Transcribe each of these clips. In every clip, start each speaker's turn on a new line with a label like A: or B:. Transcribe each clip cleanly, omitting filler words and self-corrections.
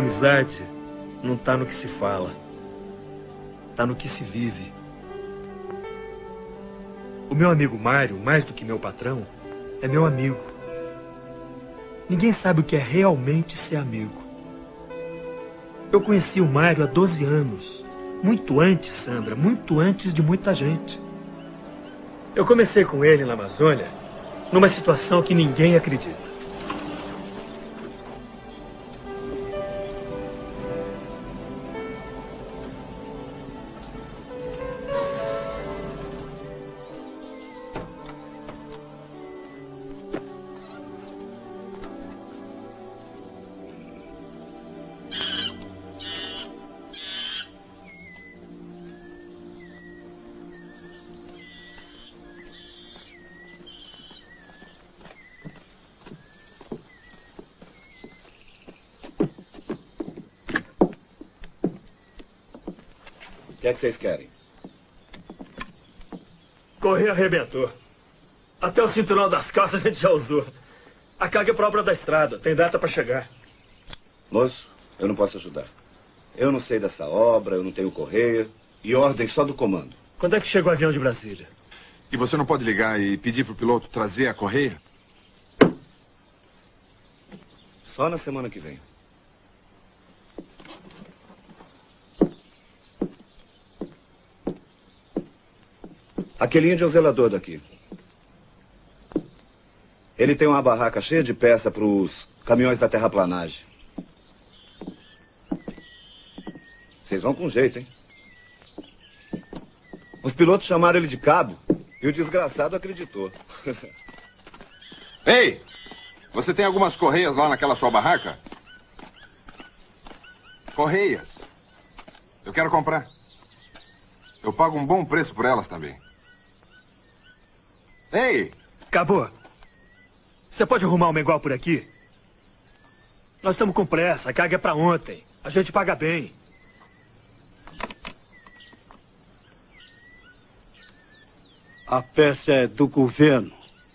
A: amizade não tá no que se fala, tá no que se vive. O meu amigo Mário, mais do que meu patrão, é meu amigo. Ninguém sabe o que é realmente ser amigo. Eu conheci o Mário há 12 anos. Muito antes, Sandra, muito antes de muita gente. Eu comecei com ele na Amazônia numa situação que ninguém acredita.
B: O que é que vocês querem?
A: Correia arrebentou. Até o cinturão das calças a gente já usou. A carga é própria da estrada. Tem data para chegar.
B: Moço, eu não posso ajudar. Eu não sei dessa obra, eu não tenho correia. E ordem só do comando.
A: Quando é que chega o avião de Brasília?
C: E você não pode ligar e pedir pro piloto trazer a correia?
B: Só na semana que vem. Aquele índio é o zelador daqui. Ele tem uma barraca cheia de peça para os caminhões da terraplanagem. Vocês vão com jeito, hein? Os pilotos chamaram ele de cabo e o desgraçado acreditou.
C: Ei! Você tem algumas correias lá naquela sua barraca? Correias. Eu quero comprar. Eu pago um bom preço por elas também. Ei!
A: Cabo, você pode arrumar uma igual por aqui? Nós estamos com pressa, a carga é para ontem. A gente paga bem.
D: A peça é do governo.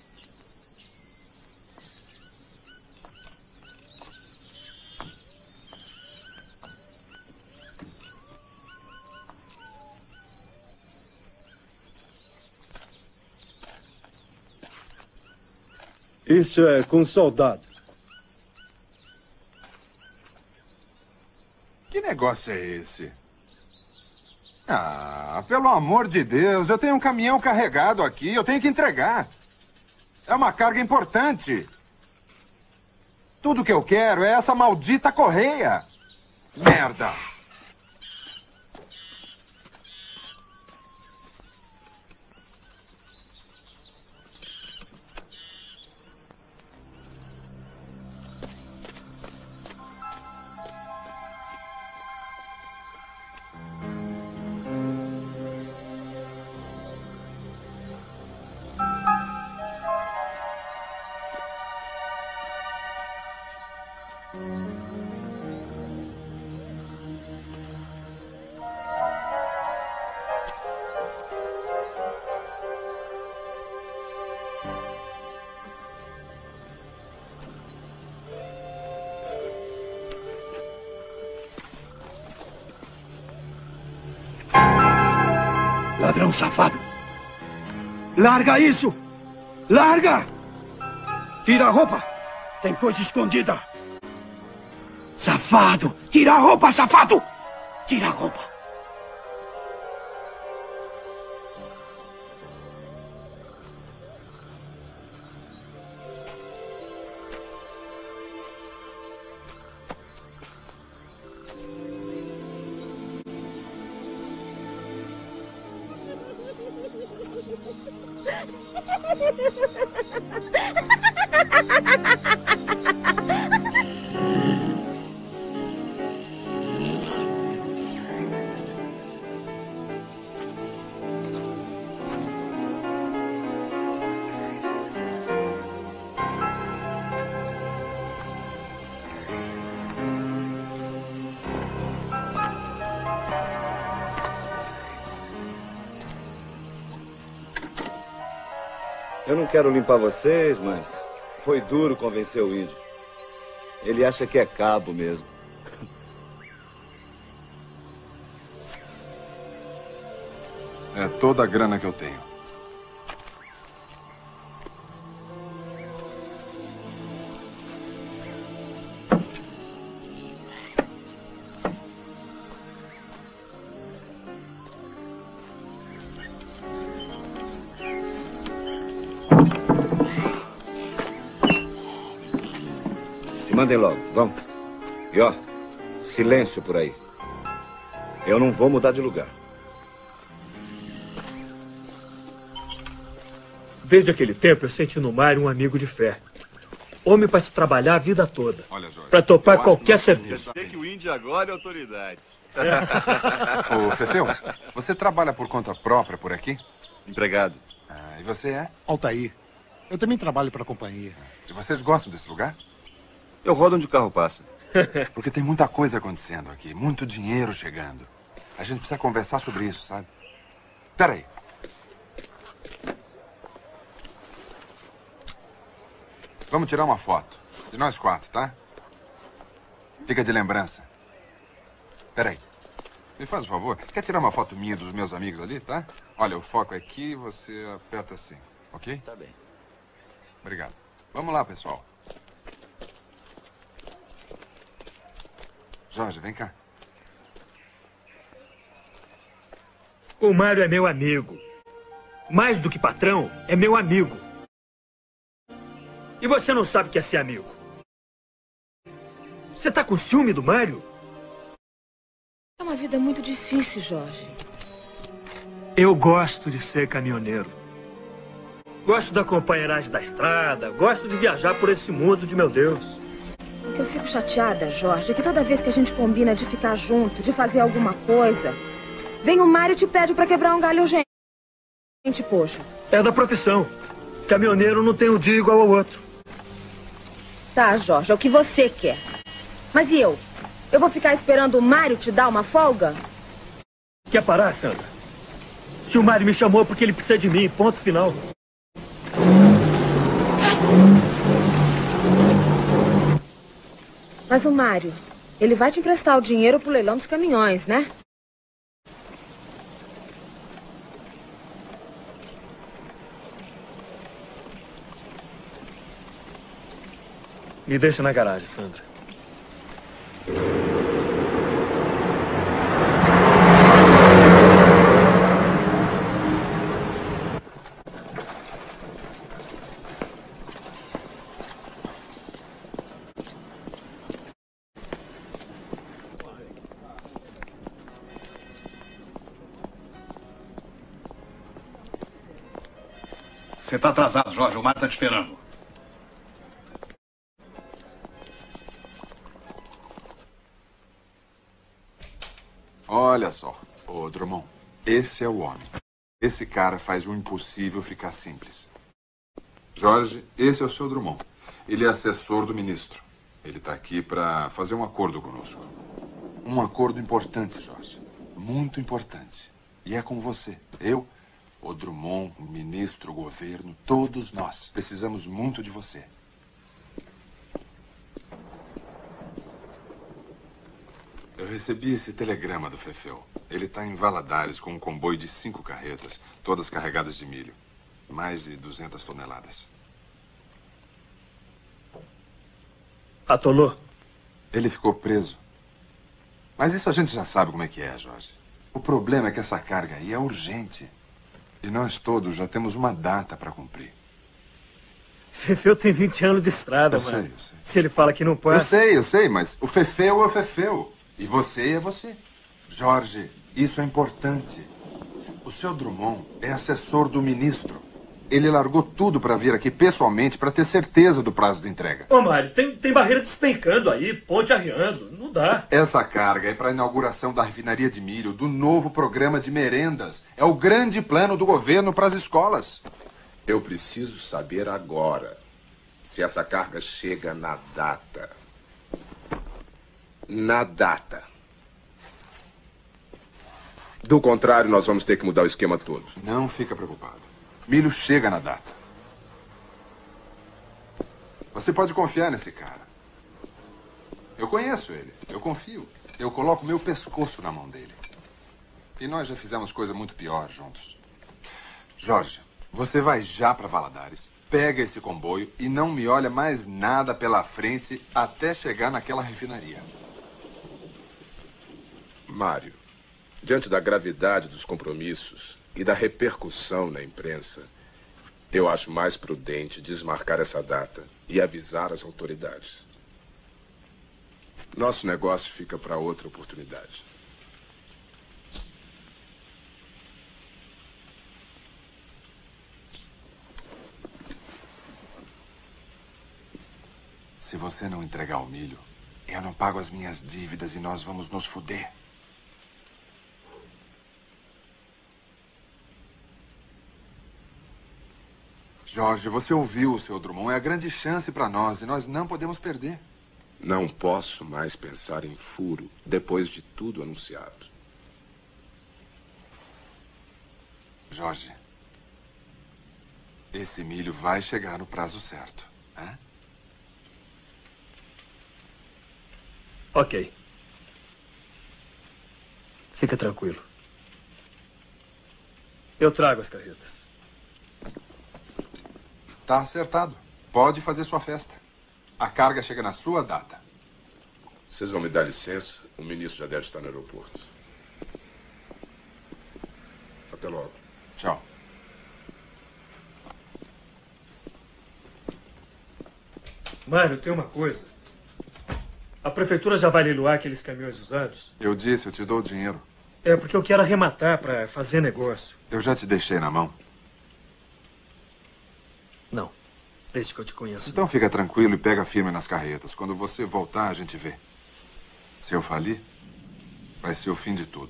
D: Isso é com soldado.
C: Que negócio é esse? Ah, pelo amor de Deus, eu tenho um caminhão carregado aqui, eu tenho que entregar. É uma carga importante. Tudo que eu quero é essa maldita correia. Merda!
D: Ladrão safado! Larga isso! Larga! Tira a roupa! Tem coisa escondida! Safado! Tira a roupa, safado! Tira a roupa!
B: Eu não quero limpar vocês, mas foi duro convencer o índio. Ele acha que é cabo mesmo.
C: toda a grana que eu tenho.
B: Se mandem logo, vamos. E ó, silêncio por aí. Eu não vou mudar de lugar.
A: Desde aquele tempo, eu senti no Mário um amigo de fé. Homem para se trabalhar a vida toda.
C: Olha, Jorge,
A: para topar
C: eu acho
A: qualquer
C: que
A: serviço.
E: Sei que o índio agora é autoridade.
C: Ô, Fefeu, você trabalha por conta própria por aqui?
E: Empregado.
C: Ah, e você é?
F: Altair, eu também trabalho para a companhia.
C: E vocês gostam desse lugar?
E: Eu rodo onde o carro passa.
C: Porque tem muita coisa acontecendo aqui, muito dinheiro chegando. A gente precisa conversar sobre isso, sabe? Espera aí. Vamos tirar uma foto. De nós 4, tá? Fica de lembrança. Espera aí. Me faz um favor. Quer tirar uma foto minha dos meus amigos ali, tá? Olha, o foco é aqui, você aperta assim. Ok?
B: Tá bem.
C: Obrigado. Vamos lá, pessoal. Jorge, vem cá.
A: O Mário é meu amigo. Mais do que patrão, é meu amigo. E você não sabe o que é ser amigo. Você tá com ciúme do Mário?
G: É uma vida muito difícil, Jorge.
A: Eu gosto de ser caminhoneiro. Gosto da companheiragem da estrada. Gosto de viajar por esse mundo de meu Deus.
G: O que eu fico chateada, Jorge, é que toda vez que a gente combina de ficar junto, de fazer alguma coisa, vem o Mário e te pede pra quebrar um galho urgente, poxa.
A: É da profissão. Caminhoneiro não tem um dia igual ao outro.
G: Tá, Jorge, é o que você quer. Mas e eu? Eu vou ficar esperando o Mário te dar uma folga?
A: Quer parar, Sandra? Se o Mário me chamou porque ele precisa de mim, ponto final.
G: Mas o Mário, ele vai te emprestar o dinheiro pro leilão dos caminhões, né?
A: Me deixa na garagem, Sandra.
H: Você tá atrasado, Jorge. O Mário tá te esperando.
C: Olha só, ô Drummond, esse é o homem. Esse cara faz o impossível ficar simples. Jorge, esse é o seu Drummond. Ele é assessor do ministro. Ele está aqui para fazer um acordo conosco. Um acordo importante, Jorge. Muito importante. E é com você. Eu, o Drummond, o ministro, o governo, todos nós precisamos muito de você. Eu recebi esse telegrama do Fefeu. Ele está em Valadares com um comboio de 5 carretas, todas carregadas de milho. Mais de 200 toneladas.
A: Atolou?
C: Ele ficou preso. Mas isso a gente já sabe como é que é, Jorge. O problema é que essa carga aí é urgente. E nós todos já temos uma data para cumprir.
A: Fefeu tem 20 anos de estrada,
C: Eu
A: mano.
C: sei, eu sei.
A: Se ele fala que não pode...
C: Eu sei, mas o Fefeu é o Fefeu. E você é você. Jorge, isso é importante. O seu Drummond é assessor do ministro. Ele largou tudo para vir aqui pessoalmente para ter certeza do prazo de entrega.
A: Ô, Mário, tem barreira despencando aí, ponte arriando. Não dá.
C: Essa carga é para a inauguração da refinaria de milho, do novo programa de merendas. É o grande plano do governo para as escolas.
I: Eu preciso saber agora se essa carga chega na data. Na data. Do contrário, nós vamos ter que mudar o esquema todo.
C: Não fica preocupado. Milho chega na data. Você pode confiar nesse cara. Eu conheço ele. Eu confio. Eu coloco meu pescoço na mão dele. E nós já fizemos coisa muito pior juntos. Jorge, você vai já para Valadares, pega esse comboio e não me olha mais nada pela frente até chegar naquela refinaria.
I: Mário, diante da gravidade dos compromissos e da repercussão na imprensa, eu acho mais prudente desmarcar essa data e avisar as autoridades. Nosso negócio fica para outra oportunidade.
C: Se você não entregar o milho, eu não pago as minhas dívidas e nós vamos nos fuder. Jorge, você ouviu o seu Drummond. É a grande chance para nós e nós não podemos perder.
I: Não posso mais pensar em furo depois de tudo anunciado.
C: Jorge, esse milho vai chegar no prazo certo, hein?
A: Ok. Fica tranquilo. Eu trago as carretas.
C: Tá acertado. Pode fazer sua festa. A carga chega na sua data.
I: Vocês vão me dar licença? O ministro já deve estar no aeroporto. Até logo.
C: Tchau.
A: Mário, tem uma coisa. A prefeitura já vai leiloar aqueles caminhões usados?
C: Eu disse, eu te dou o dinheiro.
A: É porque eu quero arrematar para fazer negócio.
C: Eu já te deixei na mão.
A: Não, desde que eu te conheço.
C: Então fica tranquilo e pega firme nas carretas. Quando você voltar, a gente vê. Se eu falir, vai ser o fim de tudo.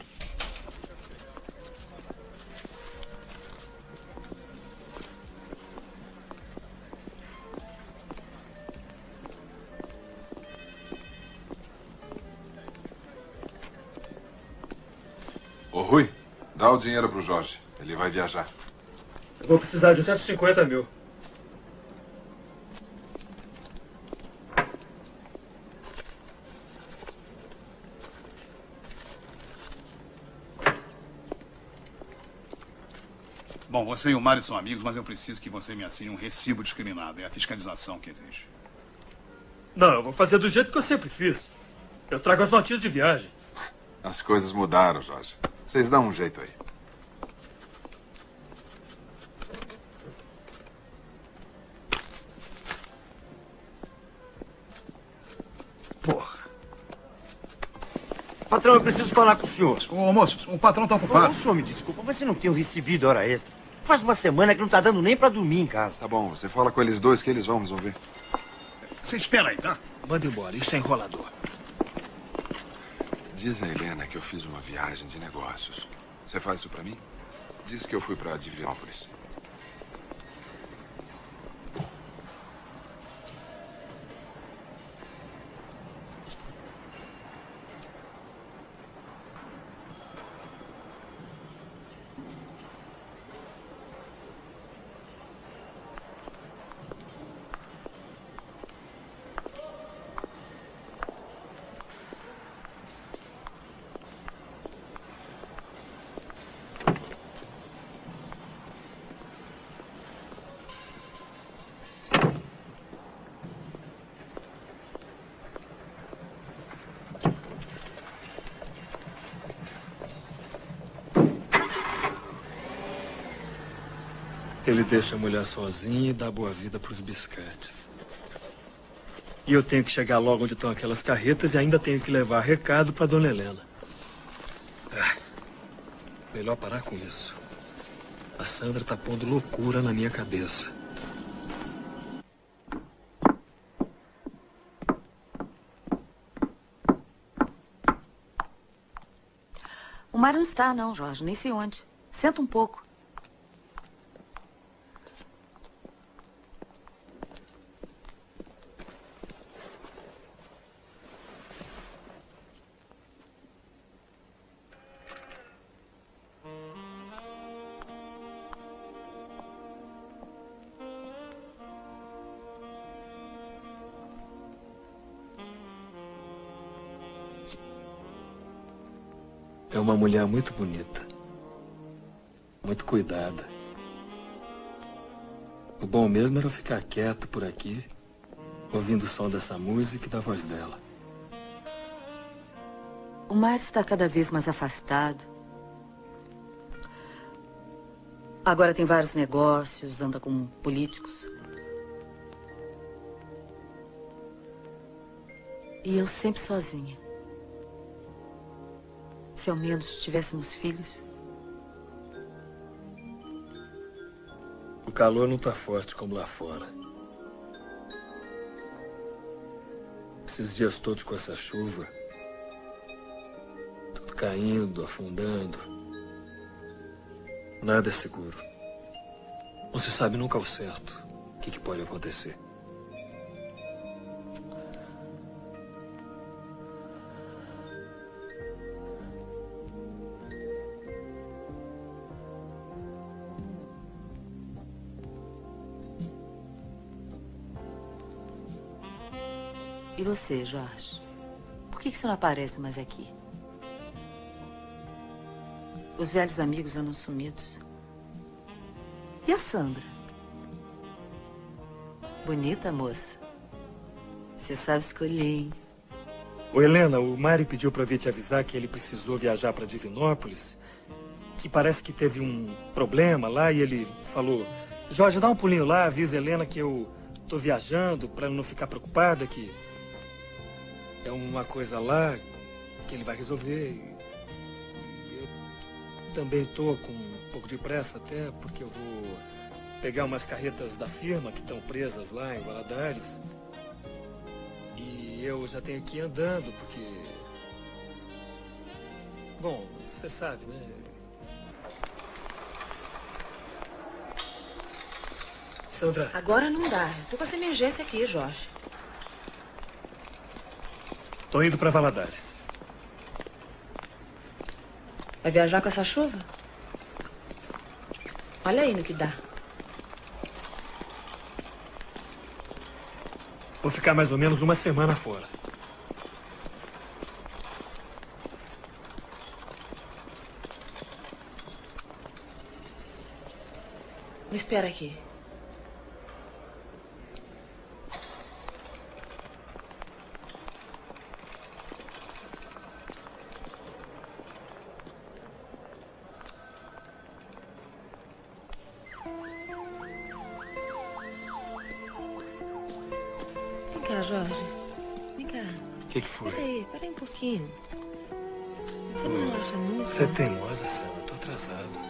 C: Ô, Rui, dá o dinheiro pro Jorge. Ele vai viajar.
A: Eu vou precisar de uns 150 mil.
H: Bom, você e o Mário são amigos, mas eu preciso que você me assine um recibo discriminado. É a fiscalização que exige.
A: Não, eu vou fazer do jeito que eu sempre fiz. Eu trago as notinhas de viagem.
C: As coisas mudaram, Jorge. Vocês dão um jeito aí.
A: Porra.
J: Patrão, eu preciso falar com o senhor.
H: Ô, moço, o patrão tá ocupado.
J: O senhor me desculpa, mas você não tem recebido hora extra. Faz uma semana que não tá dando nem pra dormir em casa.
C: Tá bom, você fala com eles dois que eles vão resolver.
H: Você espera aí, tá?
K: Manda embora, isso é enrolador.
C: Diz a Helena que eu fiz uma viagem de negócios. Você faz isso pra mim? Diz que eu fui pra Divinópolis.
A: Ele deixa a mulher sozinha e dá boa vida para os biscates. E eu tenho que chegar logo onde estão aquelas carretas e ainda tenho que levar recado para Dona Helena. Melhor parar com isso. A Sandra tá pondo loucura na minha cabeça.
L: O Mário não está, não, Jorge. Nem sei onde. Senta um pouco.
A: É uma mulher muito bonita. Muito cuidada. O bom mesmo era eu ficar quieto por aqui, ouvindo o som dessa música e da voz dela.
L: O Mário está cada vez mais afastado. Agora tem vários negócios, anda com políticos. E eu sempre sozinha. Se ao menos tivéssemos filhos.
A: O calor não está forte como lá fora. Esses dias todos com essa chuva, tudo caindo, afundando. Nada é seguro. Não se sabe nunca ao certo o que pode acontecer.
L: E você, Jorge? Por que você não aparece mais aqui? Os velhos amigos andam sumidos. E a Sandra? Bonita, moça. Você sabe escolher, hein?
A: Ô, Helena, o Mário pediu para vir te avisar que ele precisou viajar para Divinópolis, que parece que teve um problema lá e ele falou: Jorge, dá um pulinho lá, avisa a Helena que eu tô viajando para não ficar preocupada, que é uma coisa lá que ele vai resolver. Eu também tô com um pouco de pressa até, porque eu vou pegar umas carretas da firma que estão presas lá em Valadares. E eu já tenho que ir andando, porque... Bom, você sabe, né? Sandra...
G: Agora não dá. Eu tô com essa emergência aqui, Jorge.
A: Tô indo para Valadares.
G: Vai viajar com essa chuva? Olha aí no que dá.
A: Vou ficar mais ou menos uma semana fora.
G: Me espera aqui. Vem cá, Jorge. Vem cá.
A: O que foi?
G: Pera aí um pouquinho. Você não relaxa muito?
A: Você é teimosa, Sandra. Eu tô atrasado.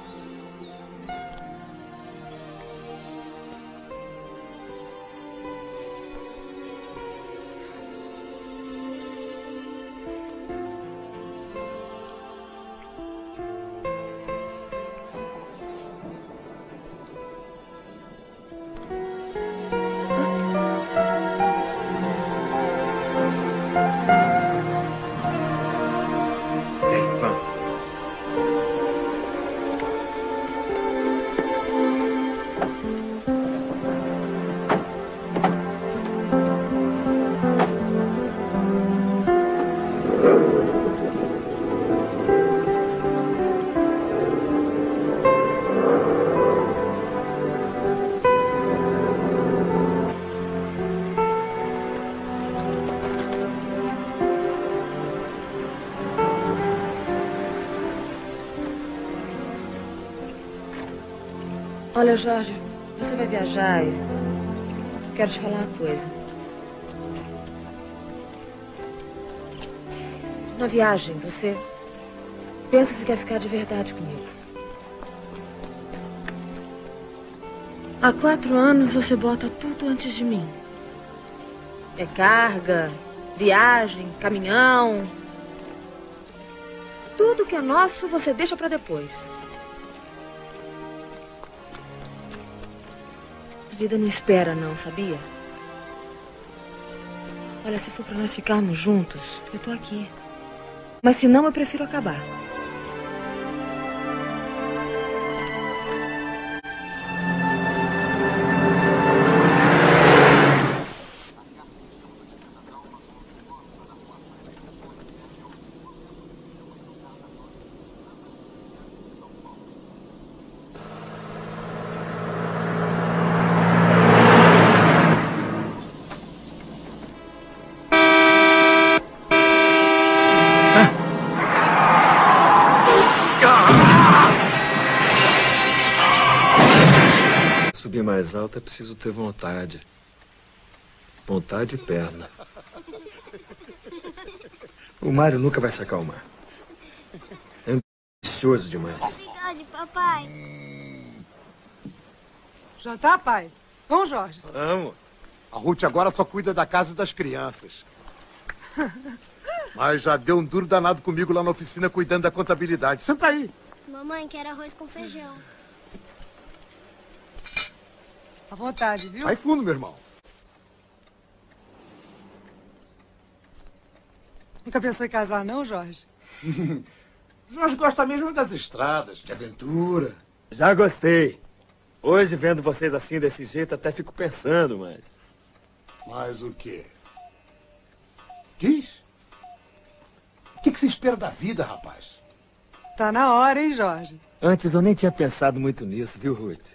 G: Olha, Jorge, você vai viajar e quero te falar uma coisa. Na viagem, você pensa se quer ficar de verdade comigo. Há 4 anos você bota tudo antes de mim. É carga, viagem, caminhão. Tudo que é nosso você deixa para depois. A vida não espera, não, sabia? Olha, se for pra nós ficarmos juntos, eu tô aqui. Mas se não, eu prefiro acabar.
A: subir mais alto é preciso ter vontade. Vontade e perna. O Mário nunca vai se acalmar. É ambicioso demais.
K: Obrigado, papai.
M: Já tá, pai? Vamos, Jorge.
A: Vamos.
F: A Ruth agora só cuida da casa e das crianças. Mas já deu um duro danado comigo lá na oficina cuidando da contabilidade. Senta aí.
K: Mamãe quer arroz com feijão.
M: À vontade, viu?
F: Vai fundo, meu irmão.
M: Nunca pensou em casar, não, Jorge?
F: Jorge gosta mesmo das estradas, de aventura.
A: Já gostei. Hoje, vendo vocês assim, desse jeito, até fico pensando, mas...
F: Mas o quê? Diz. O que você espera da vida, rapaz?
M: Tá na hora, hein, Jorge?
A: Antes eu nem tinha pensado muito nisso, viu, Ruth?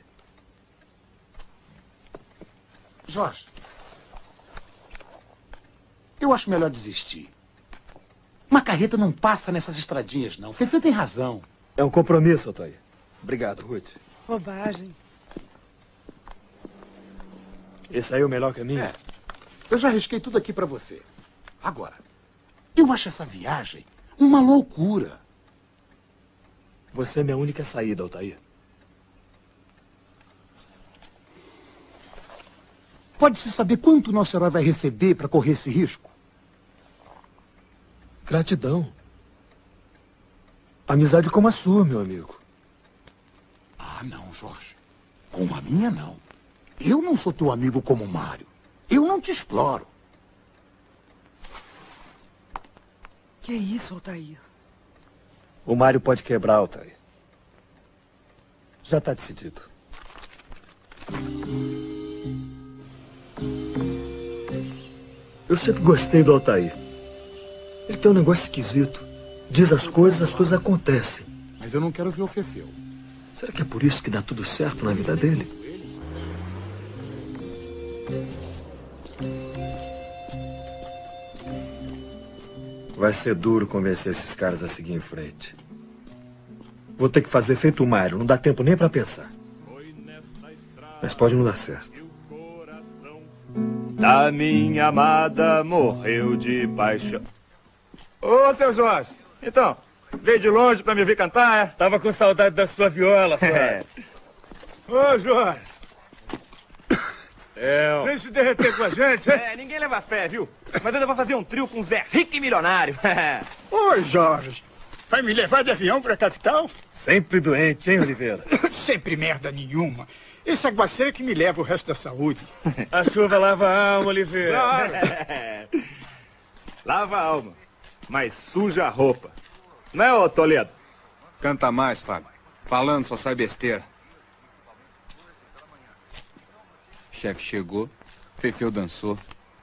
F: Jorge, eu acho melhor desistir. Uma carreta não passa nessas estradinhas, não. Fefe tem razão.
A: É um compromisso, Otaí. Obrigado, Ruth.
M: Bobagem.
A: Esse aí é o melhor caminho?
F: É. Eu já arrisquei tudo aqui pra você. Agora, eu acho essa viagem uma loucura.
A: Você é minha única saída, Altair.
F: Pode-se saber quanto nosso herói vai receber para correr esse risco?
A: Gratidão. Amizade como a sua, meu amigo.
F: Ah, não, Jorge. Como a minha, não. Eu não sou teu amigo como o Mário. Eu não te exploro.
M: Que isso, Altair?
A: O Mário pode quebrar, Altair. Já está decidido. Eu sempre gostei do Altair. Ele tem um negócio esquisito. Diz as coisas acontecem.
F: Mas eu não quero ver o Fefeu.
A: Será que é por isso que dá tudo certo na vida dele? Vai ser duro convencer esses caras a seguir em frente. Vou ter que fazer feito o Mário. Não dá tempo nem pra pensar. Mas pode não dar certo.
N: Da minha amada morreu de paixão. Ô, seu Jorge. Então, veio de longe pra me ver cantar, é?
A: Tava com saudade da sua viola, Flávio.
O: Ô, Jorge.
N: Vem se derreter com a gente, hein? Ninguém leva fé, viu? Mas eu ainda vou fazer um trio com o Zé Rico e Milionário.
O: Oi, Jorge. Vai me levar de avião pra capital?
A: Sempre doente, hein, Oliveira?
O: Sempre merda nenhuma. Esse aguaceiro que me leva o resto da saúde.
A: A chuva lava a alma, Oliveira.
O: Claro.
N: Lava a alma, mas suja a roupa. Não é, ô Toledo?
C: Canta mais, Fábio. Falando só sai besteira. O chefe chegou, Fefeu dançou.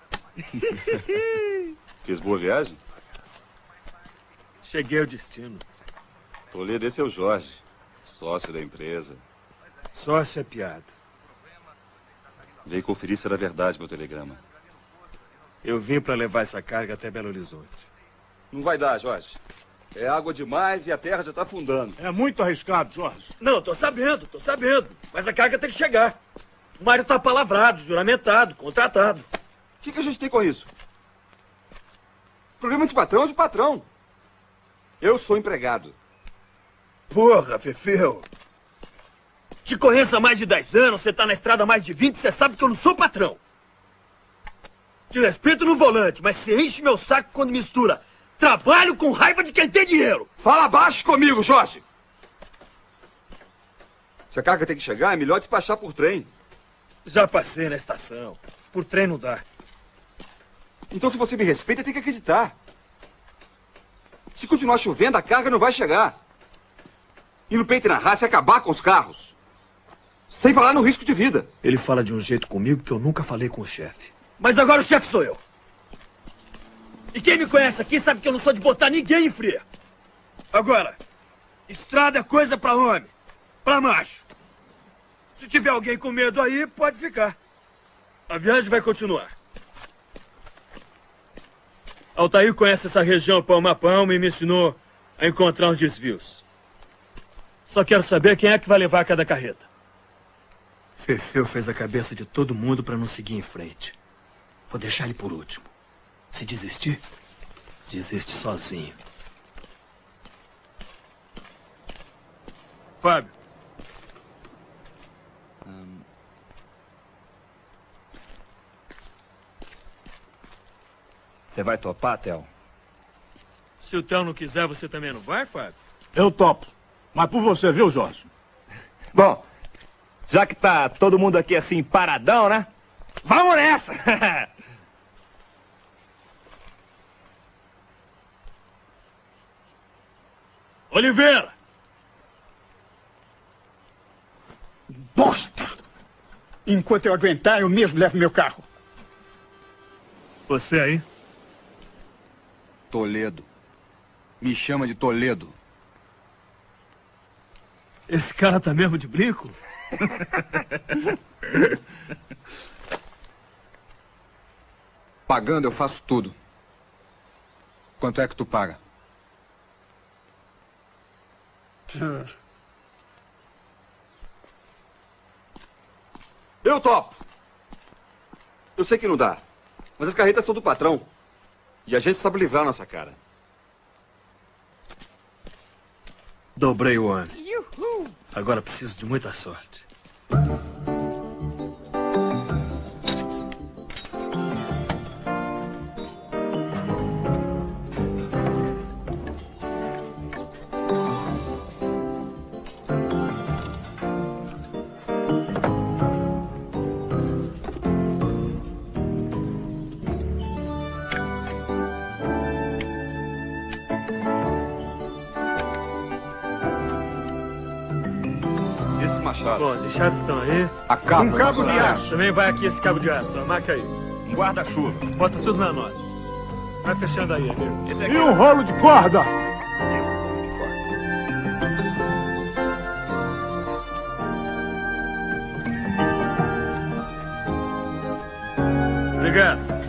E: Fez boa viagem?
A: Cheguei ao destino.
E: Toledo, esse é o Jorge, sócio da empresa.
A: Sócio é piada.
E: Veio conferir se era verdade meu telegrama.
A: Eu vim para levar essa carga até Belo Horizonte.
E: Não vai dar, Jorge. É água demais e a terra já está afundando.
O: É muito arriscado, Jorge.
A: Não, tô sabendo. Mas a carga tem que chegar. O Mário tá palavrado, juramentado, contratado.
E: O que a gente tem com isso? Problema de patrão é de patrão. Eu sou empregado.
A: Porra, Fefeu. Te conheço há mais de 10 anos, você tá na estrada há mais de 20, você sabe que eu não sou patrão. Te respeito no volante, mas você enche meu saco quando mistura trabalho com raiva de quem tem dinheiro.
E: Fala baixo comigo, Jorge. Se a carga tem que chegar, é melhor despachar por trem.
A: Já passei na estação. Por trem não dá.
E: Então, se você me respeita, tem que acreditar. Se continuar chovendo, a carga não vai chegar. E no peito e na raça é acabar com os carros. Sem falar no risco de vida.
A: Ele fala de um jeito comigo que eu nunca falei com o chefe. Mas agora o chefe sou eu. E quem me conhece aqui sabe que eu não sou de botar ninguém em fria. Agora, estrada é coisa pra homem, pra macho. Se tiver alguém com medo aí, pode ficar. A viagem vai continuar. Altair conhece essa região palmo a palmo e me ensinou a encontrar uns desvios. Só quero saber quem é que vai levar cada carreta. Fefeu fez a cabeça de todo mundo para não seguir em frente. Vou deixar ele por último. Se desistir, desiste sozinho. Fábio.
N: Você vai topar, Theo?
A: Se o Theo não quiser, você também não vai, Fábio?
O: Eu topo. Mas por você, viu, Jorge?
N: Bom, já que tá todo mundo aqui assim paradão, né? Vamos nessa!
A: Oliveira!
O: Bosta! Enquanto eu aguentar, eu mesmo levo meu carro.
A: Você aí?
E: Toledo. Me chama de Toledo.
A: Esse cara tá mesmo de brinco?
E: Pagando eu faço tudo. Quanto é que tu paga? Eu topo. Eu sei que não dá, mas as carretas são do patrão. E a gente sabe livrar nossa cara.
A: Dobrei o homem. Agora preciso de muita sorte. Bom, as enxadas estão aí.
E: A capa.
O: Um cabo de aço.
A: Também vai aqui esse cabo de aço. Marca aí.
N: Um guarda-chuva.
A: Bota tudo na nota. Vai fechando aí, amigo.
N: Esse aqui
O: E um rolo de corda.
A: Obrigado.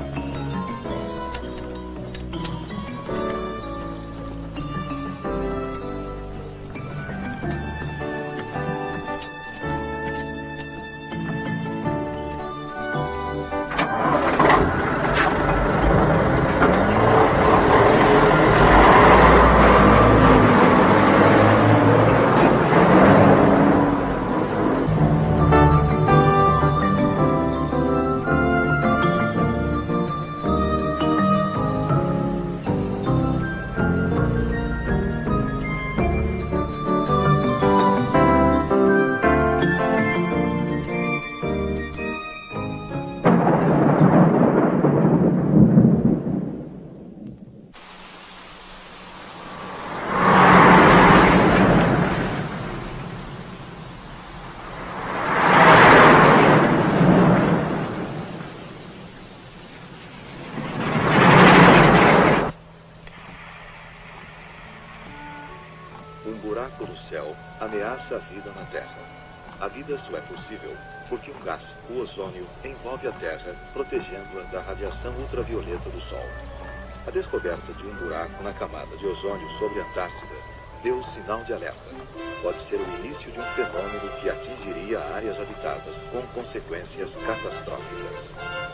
P: Ameaça a vida na Terra. A vida só é possível porque um gás, o ozônio, envolve a Terra, protegendo-a da radiação ultravioleta do Sol. A descoberta de um buraco na camada de ozônio sobre a Antártida deu sinal de alerta. Pode ser o início de um fenômeno que atingiria áreas habitadas com consequências catastróficas.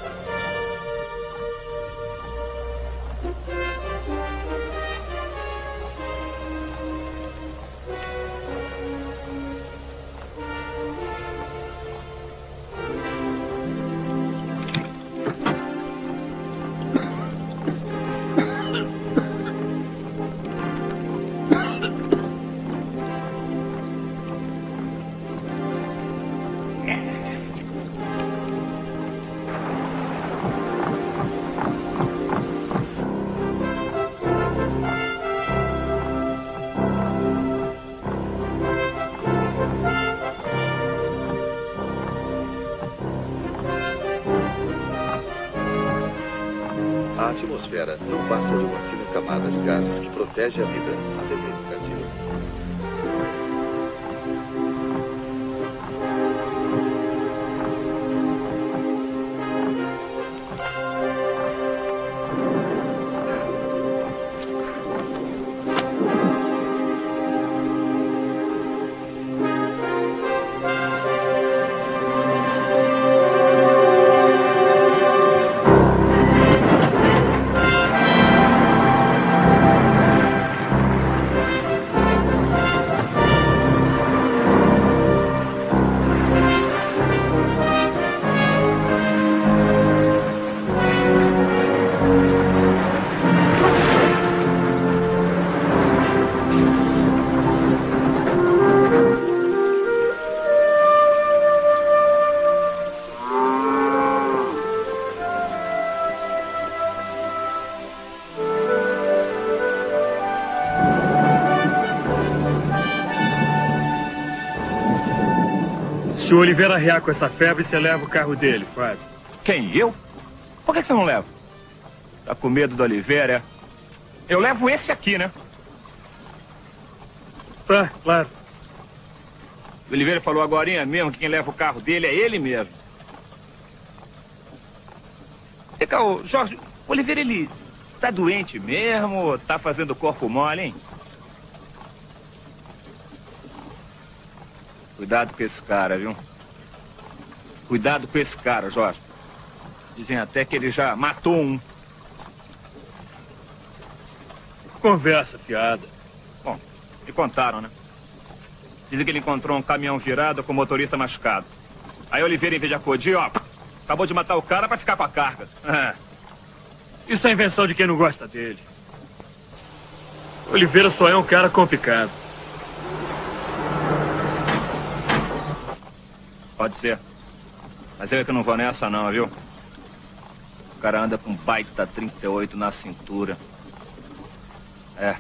P: A atmosfera não passa de uma fina camada de gases que protege a vida, a TV negativa.
A: Se o Oliveira arrear com essa febre, você leva o carro dele, Fábio.
N: Quem? Eu? Por que você não leva? Tá com medo do Oliveira, é? Eu levo esse aqui, né?
A: Tá, claro.
N: O Oliveira falou agorinha mesmo que quem leva o carro dele é ele mesmo. Vem cá, Jorge, o Oliveira, ele tá doente mesmo? Tá fazendo corpo mole, hein? Cuidado com esse cara, viu? Cuidado com esse cara, Jorge. Dizem até que ele já matou um.
A: Conversa fiada.
N: Bom, me contaram, né? Dizem que ele encontrou um caminhão virado com o motorista machucado. Aí Oliveira, em vez de acudir, ó, acabou de matar o cara pra ficar com a carga.
A: Isso é invenção de quem não gosta dele. Oliveira só é um cara complicado.
N: Pode ser. Mas eu é que não vou nessa não, viu? O cara anda com um baita 38 na cintura. É.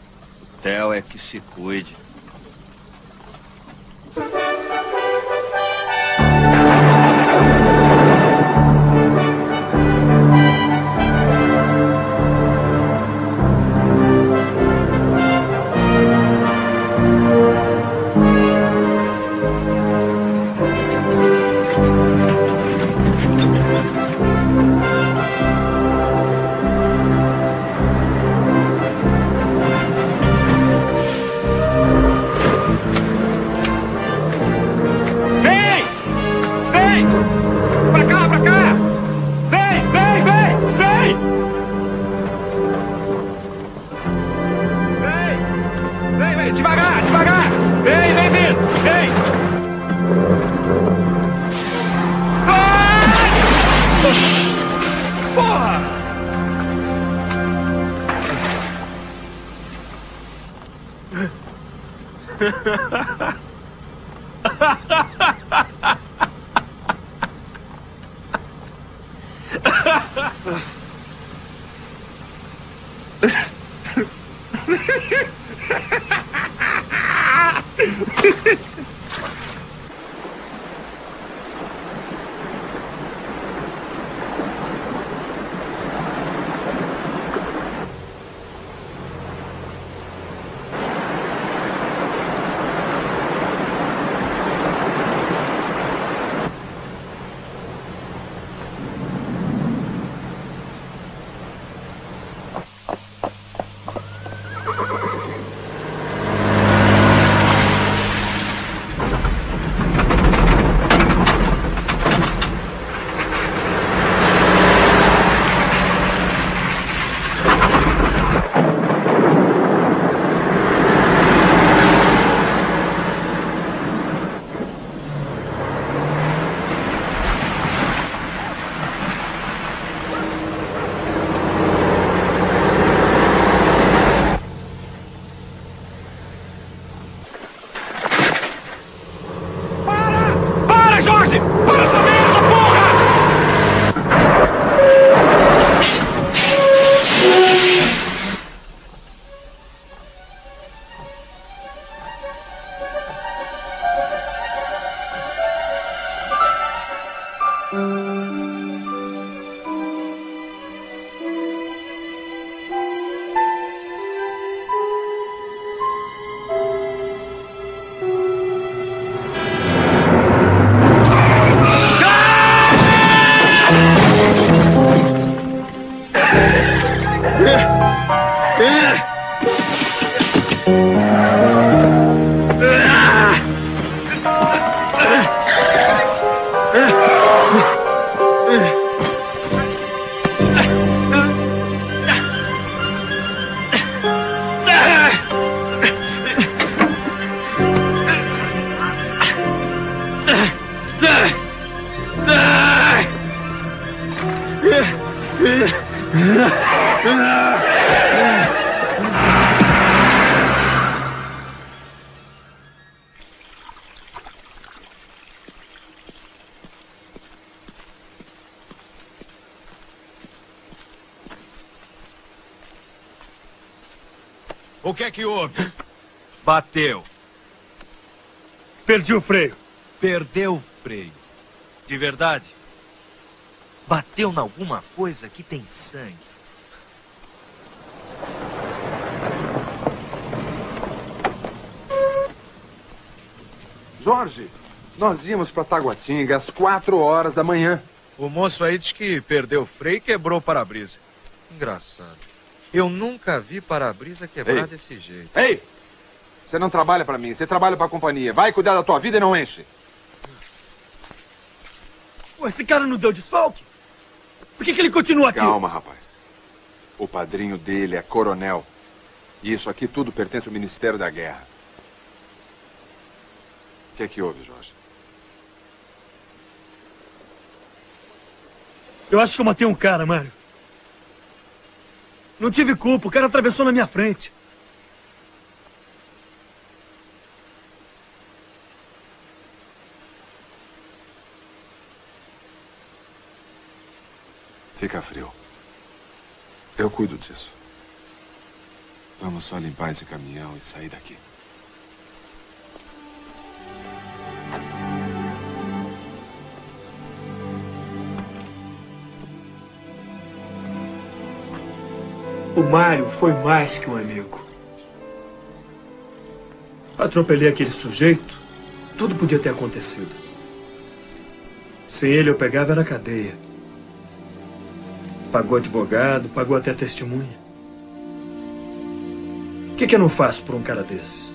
N: O Theo é que se cuide.
Q: O que é que houve? Bateu.
A: Perdi o freio.
Q: Perdeu o freio. De verdade. Bateu em alguma coisa que tem sangue.
C: Jorge, nós íamos para Taguatinga às 4 horas da manhã.
R: O moço aí diz que perdeu o freio e quebrou o para-brisa. Engraçado. Eu nunca vi para-brisa quebrar desse jeito.
C: Ei! Você não trabalha para mim, você trabalha para a companhia. Vai cuidar da tua vida e não enche.
A: Pô, esse cara não deu desfalque? Por que ele continua aqui?
C: Calma, rapaz. O padrinho dele é coronel. E isso aqui tudo pertence ao Ministério da Guerra. O que é que houve, Jorge?
A: Eu acho que eu matei um cara, Mário. Não tive culpa, o cara atravessou na minha frente.
C: Fica frio. Eu cuido disso. Vamos só limpar esse caminhão e sair daqui.
A: O Mário foi mais que um amigo. Atropelei aquele sujeito, tudo podia ter acontecido. Sem ele eu pegava era cadeia. Pagou advogado, pagou até testemunha. O que eu não faço por um cara desses?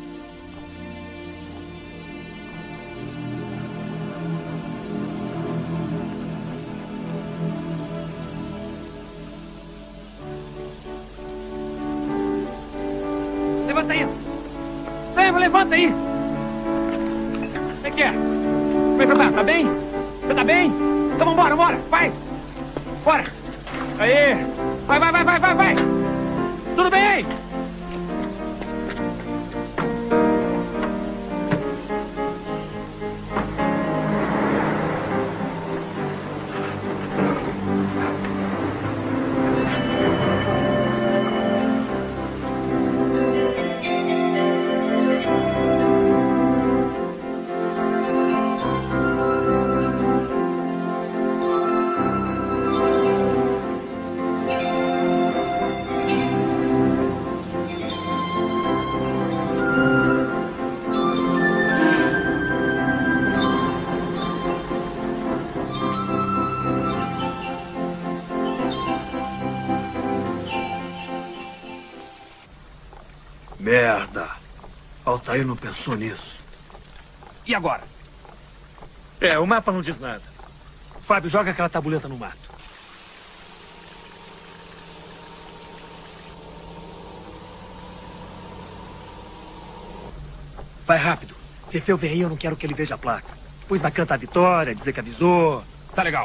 S: Levanta aí. Levanta aí. Como é que é? Como é que você tá? Tá bem? Você tá bem? Então vambora, vambora. Vai. Bora. Aí. Vai. Tudo bem?
A: Merda. Altair não pensou nisso.
S: E agora?
A: O mapa não diz nada. Fábio, joga aquela tabuleta no mato. Vai rápido. Fefeu vem aí, eu não quero que ele veja a placa. Depois vai cantar a vitória, dizer que avisou.
S: Tá legal.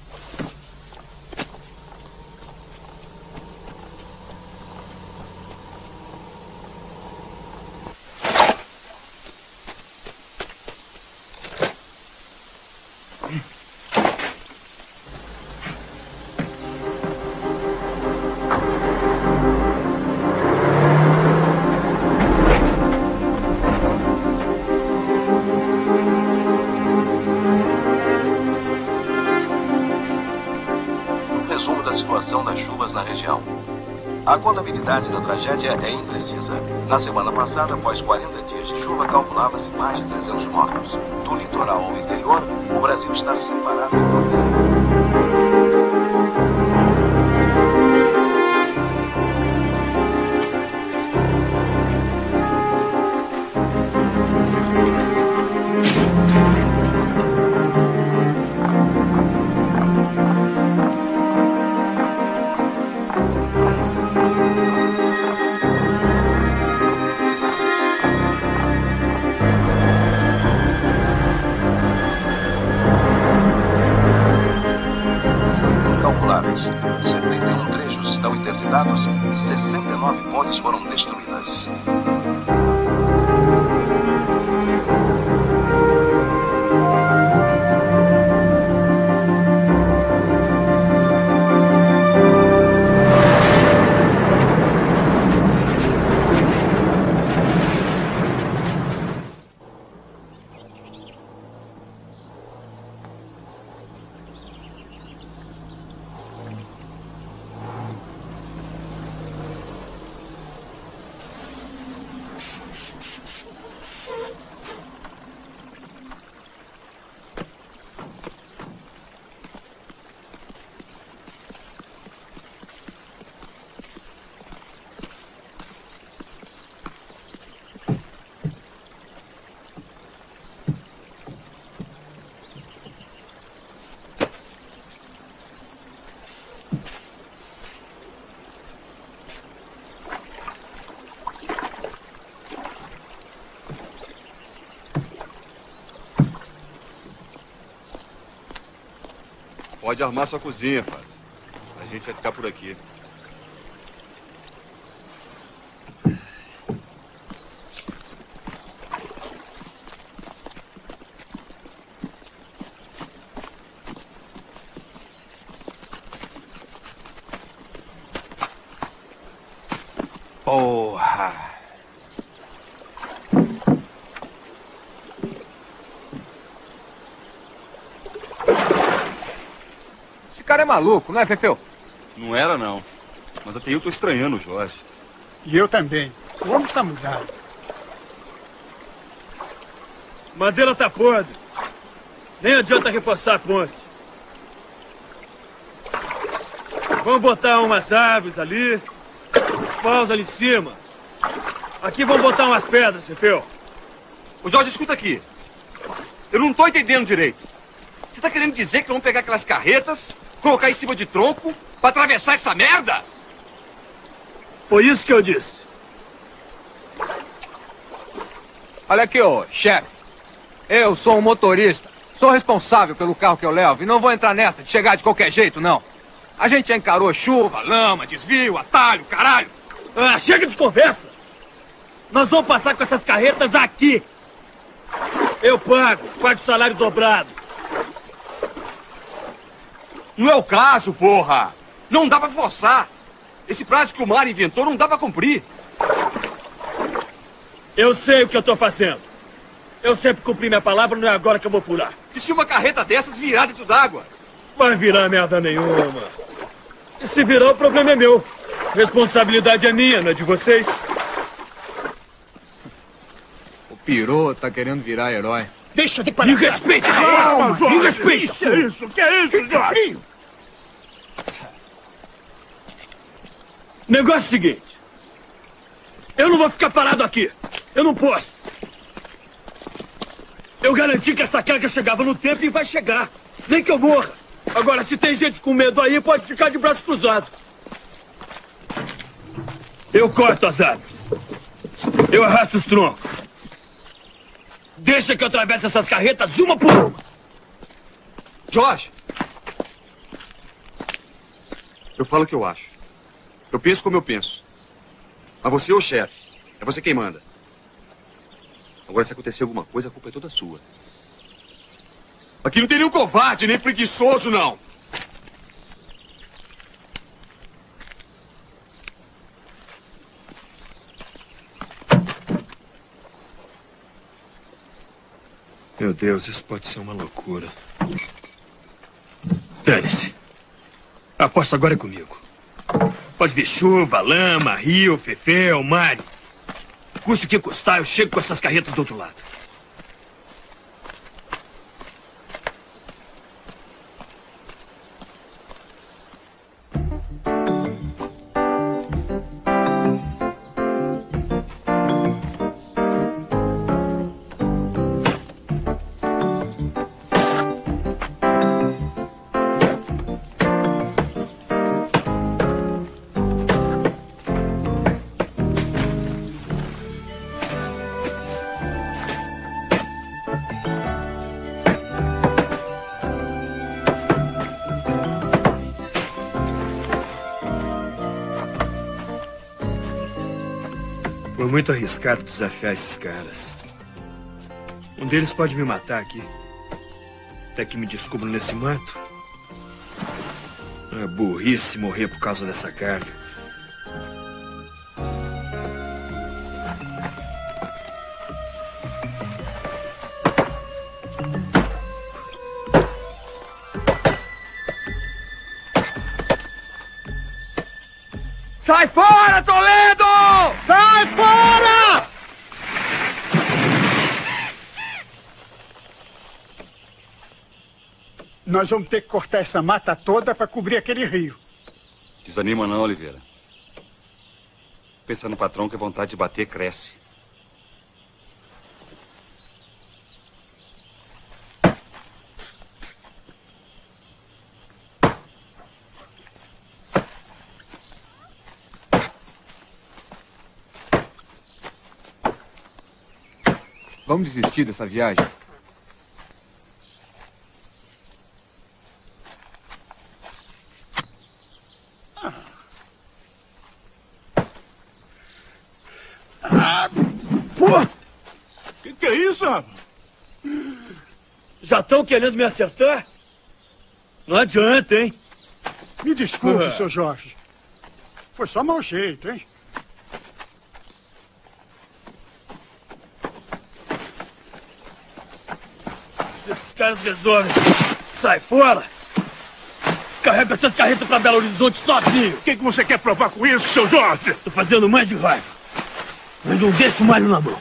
T: A contabilidade da tragédia é imprecisa. Na semana passada, após 40 dias de chuva, calculava-se mais de 300 mortos. Do litoral ao interior, o Brasil está separado em dois. calculáveis. 71 trechos estão interditados e 69 pontes foram destruídas.
E: Pode armar sua cozinha, Fábio. A gente vai ficar por aqui.
C: Porra!
E: Esse cara é maluco, não é, Pepeu? Não era, não. Mas até eu tô estranhando o Jorge.
O: E eu também. O homem está mudado.
A: Madeira tá podre. Nem adianta reforçar a ponte. Vamos botar umas árvores ali, uns paus ali em cima. Aqui vamos botar umas pedras, Pepeu.
E: Ô Jorge, escuta aqui. Eu não tô entendendo direito. Você tá querendo dizer que vamos pegar aquelas carretas, colocar em cima de tronco, pra atravessar essa merda?
A: Foi isso que eu disse.
C: Olha aqui, ô chefe. Eu sou um motorista. Sou responsável pelo carro que eu levo e não vou entrar nessa de chegar de qualquer jeito, não. A gente já encarou chuva, lama, desvio, atalho, caralho.
A: Ah, chega de conversa. Nós vamos passar com essas carretas aqui. Eu pago o salário dobrado.
E: Não é o caso, porra. Não dá pra forçar. Esse prazo que o Mário inventou não dá pra cumprir.
A: Eu sei o que eu tô fazendo. Eu sempre cumpri minha palavra, não é agora que eu vou furar.
E: E se uma carreta dessas virar dentro d'água?
A: Vai virar merda nenhuma. E se virar, o problema é meu. Responsabilidade é minha, não é de vocês.
C: O Pirô tá querendo virar herói.
O: Deixa de palhaçada.
A: Me respeite,
O: calma,
A: me respeite.
O: Que é isso? Que é isso, Jorge?
A: Negócio é o seguinte. Eu não vou ficar parado aqui. Eu não posso. Eu garanti que essa carga chegava no tempo e vai chegar. Nem que eu morra. Agora, se tem gente com medo aí, pode ficar de braços cruzados. Eu corto as árvores. Eu arrasto os troncos. Deixa que eu atravesse essas carretas uma por uma.
E: Jorge! Eu falo o que eu acho. Eu penso como eu penso. Mas você é o chefe. É você quem manda. Agora, se acontecer alguma coisa, a culpa é toda sua. Aqui não tem nenhum covarde, nem preguiçoso, não.
A: Meu Deus, isso pode ser uma loucura. Dane-se. A aposta agora é comigo. Pode vir chuva, lama, rio, fefel, mar. Custe o que custar, eu chego com essas carretas do outro lado. Foi muito arriscado desafiar esses caras. Um deles pode me matar aqui. Até que me descubram nesse mato. É burrice morrer por causa dessa carga.
E: Sai fora, Toledo!
O: Sai fora! Nós vamos ter que cortar essa mata toda para cobrir aquele rio.
E: Desanima não, Oliveira. Pensa no patrão que a vontade de bater cresce.
C: Vamos desistir dessa viagem?
O: Que isso, rapaz?
A: Já estão querendo me acertar? Não adianta, hein?
O: Me desculpe, seu Jorge. Foi só mau jeito, hein?
A: Esses caras resolvem. Sai fora! Carrega essas carretas pra Belo Horizonte sozinho!
O: O que você quer provar com isso, seu Jorge?
A: Tô fazendo mais de raiva. Mas não deixa o Mário na mão.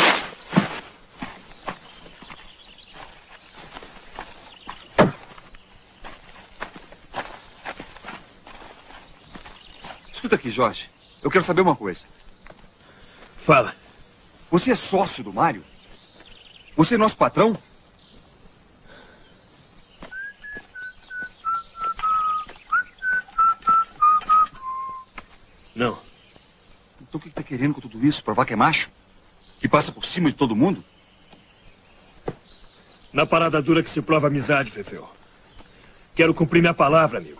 E: Escuta aqui, Jorge. Eu quero saber uma coisa.
A: Fala.
E: Você é sócio do Mário? Você é nosso patrão?
A: Não.
E: Então o que tá querendo com tudo isso? Provar que é macho? Que passa por cima de todo mundo?
A: Na parada dura que se prova amizade, Fefeu. Quero cumprir minha palavra, amigo.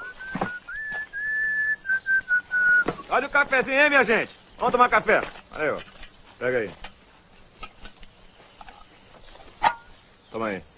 S: Olha o cafezinho aí, minha gente. Vamos tomar café. Aí, ó. Pega aí. Toma aí.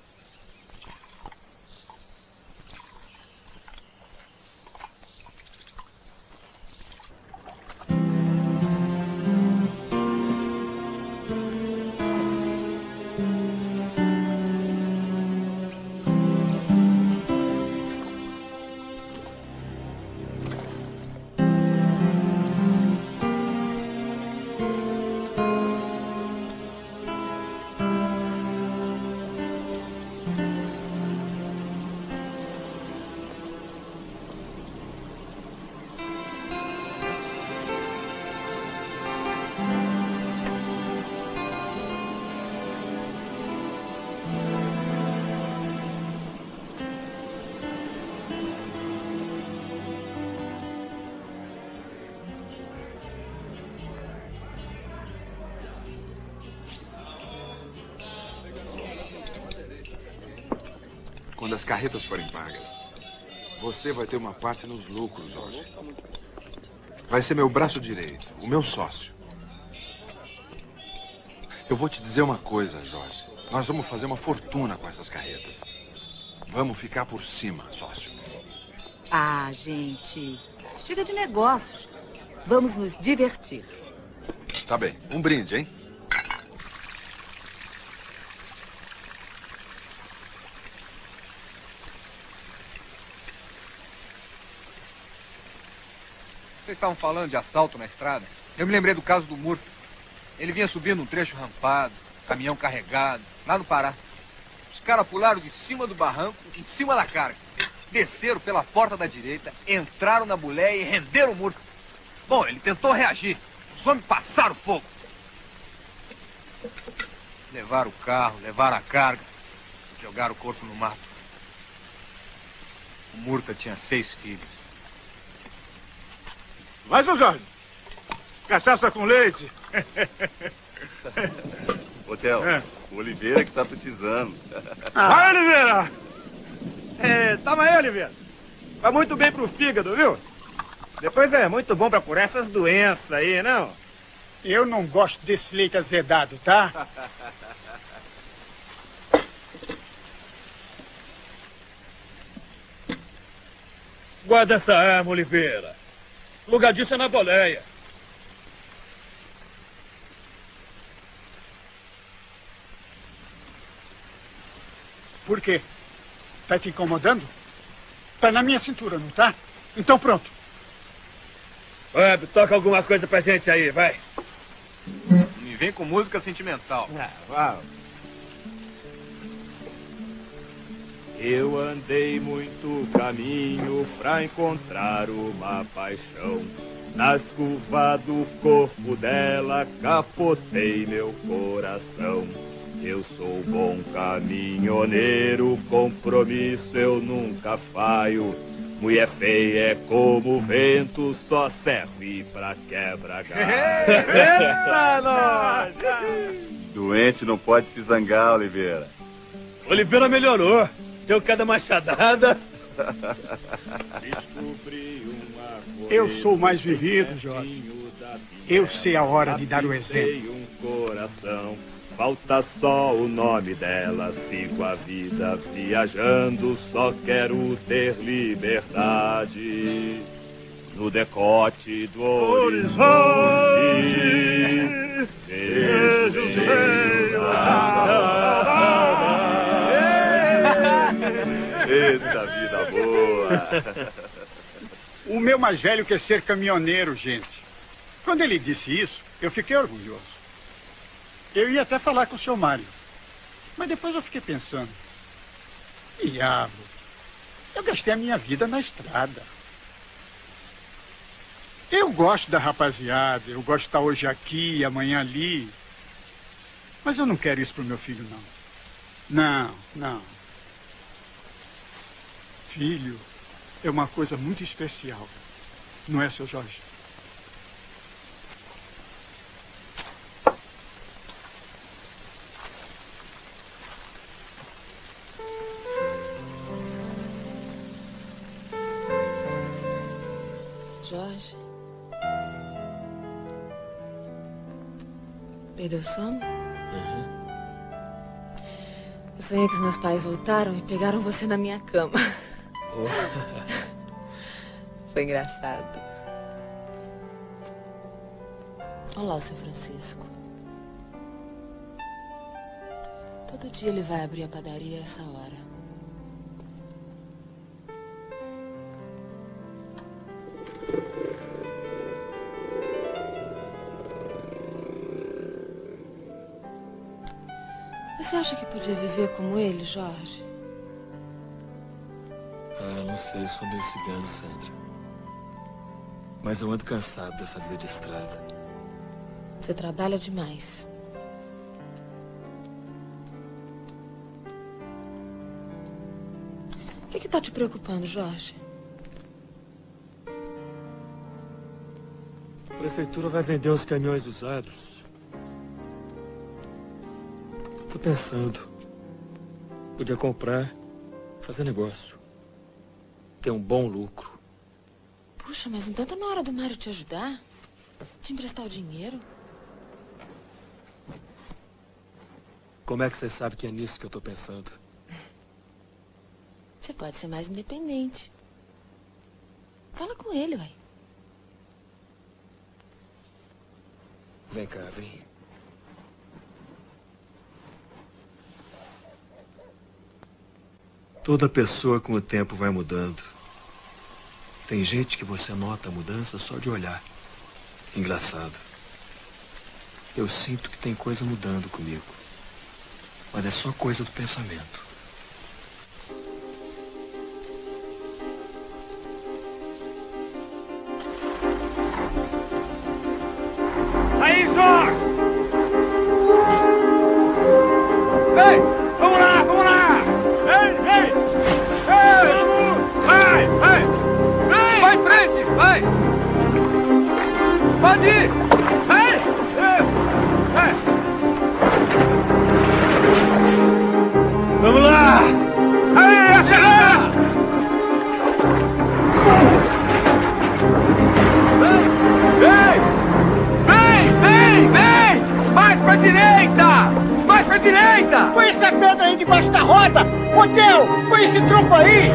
C: Quando as carretas forem pagas, você vai ter uma parte nos lucros, Jorge. Vai ser meu braço direito, o meu sócio. Eu vou te dizer uma coisa, Jorge. Nós vamos fazer uma fortuna com essas carretas. Vamos ficar por cima, sócio.
L: Ah, gente. Chega de negócios. Vamos nos divertir.
C: Tá bem. Um brinde, hein?
U: Vocês estavam falando de assalto na estrada? Eu me lembrei do caso do Murphy. Ele vinha subindo um trecho rampado, caminhão carregado, lá no Pará. Os caras pularam de cima do barranco, em cima da carga. Desceram pela porta da direita, entraram na boleia e renderam o Murphy. Bom, ele tentou reagir. Os homens passaram fogo. Levaram o carro, levaram a carga, jogaram o corpo no mato. O Murta tinha 6 filhos.
O: Vai, seu Jorge. Cachaça com leite.
H: Ô, Theo, o Oliveira que tá precisando.
S: Vai, Oliveira! Toma aí, Oliveira. Vai muito bem pro fígado, viu? Depois é muito bom pra curar essas doenças aí, não?
O: Eu não gosto desse leite azedado, tá?
A: Guarda essa arma, Oliveira. O lugar disso é na boleia.
O: Por quê? Tá te incomodando? Tá na minha cintura, não tá? Então pronto.
A: Web, toca alguma coisa pra gente aí, vai.
U: Me vem com música sentimental.
S: Uau. Eu andei muito caminho pra encontrar uma paixão. Nas curvas do corpo dela capotei meu coração. Eu sou bom caminhoneiro, compromisso eu nunca falho. Mulher feia é como o vento, só serve pra quebra-galho.
A: Eita, nós!
H: Doente não pode se zangar, Oliveira.
A: Oliveira melhorou. Deu cada machadada.
O: Eu sou o mais vivido, Jorge. Eu sei a hora de dar o exemplo.
S: Um coração,
D: Falta só o nome dela, sigo a vida viajando, só quero ter liberdade. No decote do horizonte, vejo eita vida boa.
O: O meu mais velho quer ser caminhoneiro, gente. Quando ele disse isso, eu fiquei orgulhoso. Eu ia até falar com o seu Mário. Mas depois eu fiquei pensando. Diabo, eu gastei a minha vida na estrada. Eu gosto da rapaziada, eu gosto de estar hoje aqui, amanhã ali. Mas eu não quero isso pro meu filho, não. Não, não. Filho é uma coisa muito especial. Não é, seu Jorge?
G: Jorge? Perdeu o sono? Eu sonhei que os meus pais voltaram e pegaram você na minha cama. Foi engraçado. Olha lá o seu Francisco. Todo dia ele vai abrir a padaria a essa hora. Você acha que podia viver como ele, Jorge?
A: Ah, não sei, sou meio cigano, Sandra. Mas eu ando cansado dessa vida de estrada.
G: Você trabalha demais. O que tá te preocupando, Jorge?
A: A prefeitura vai vender uns caminhões usados. Tô pensando. Podia comprar, fazer negócio. Ter um bom lucro.
G: Puxa, mas então tá na hora do Mário te ajudar? Te emprestar o dinheiro?
A: Como é que você sabe que é nisso que eu tô pensando?
G: Você pode ser mais independente. Fala com ele, ué.
A: Vem cá, vem. Toda pessoa com o tempo vai mudando. Tem gente que você nota a mudança só de olhar. Engraçado. Eu sinto que tem coisa mudando comigo. Mas é só coisa do pensamento.
S: Aí, Jorge! Ei, vamos lá, vamos lá! Ei, ei! Ei! Vai, vai! Ei! Vai em frente, vai! Pode ir! Ei! Ei! Vamos lá! Aí, acelera! Vem! Mais pra direita! Mais pra direita!
O: Põe essa pedra aí debaixo da roda! Hotel! Põe esse tronco aí!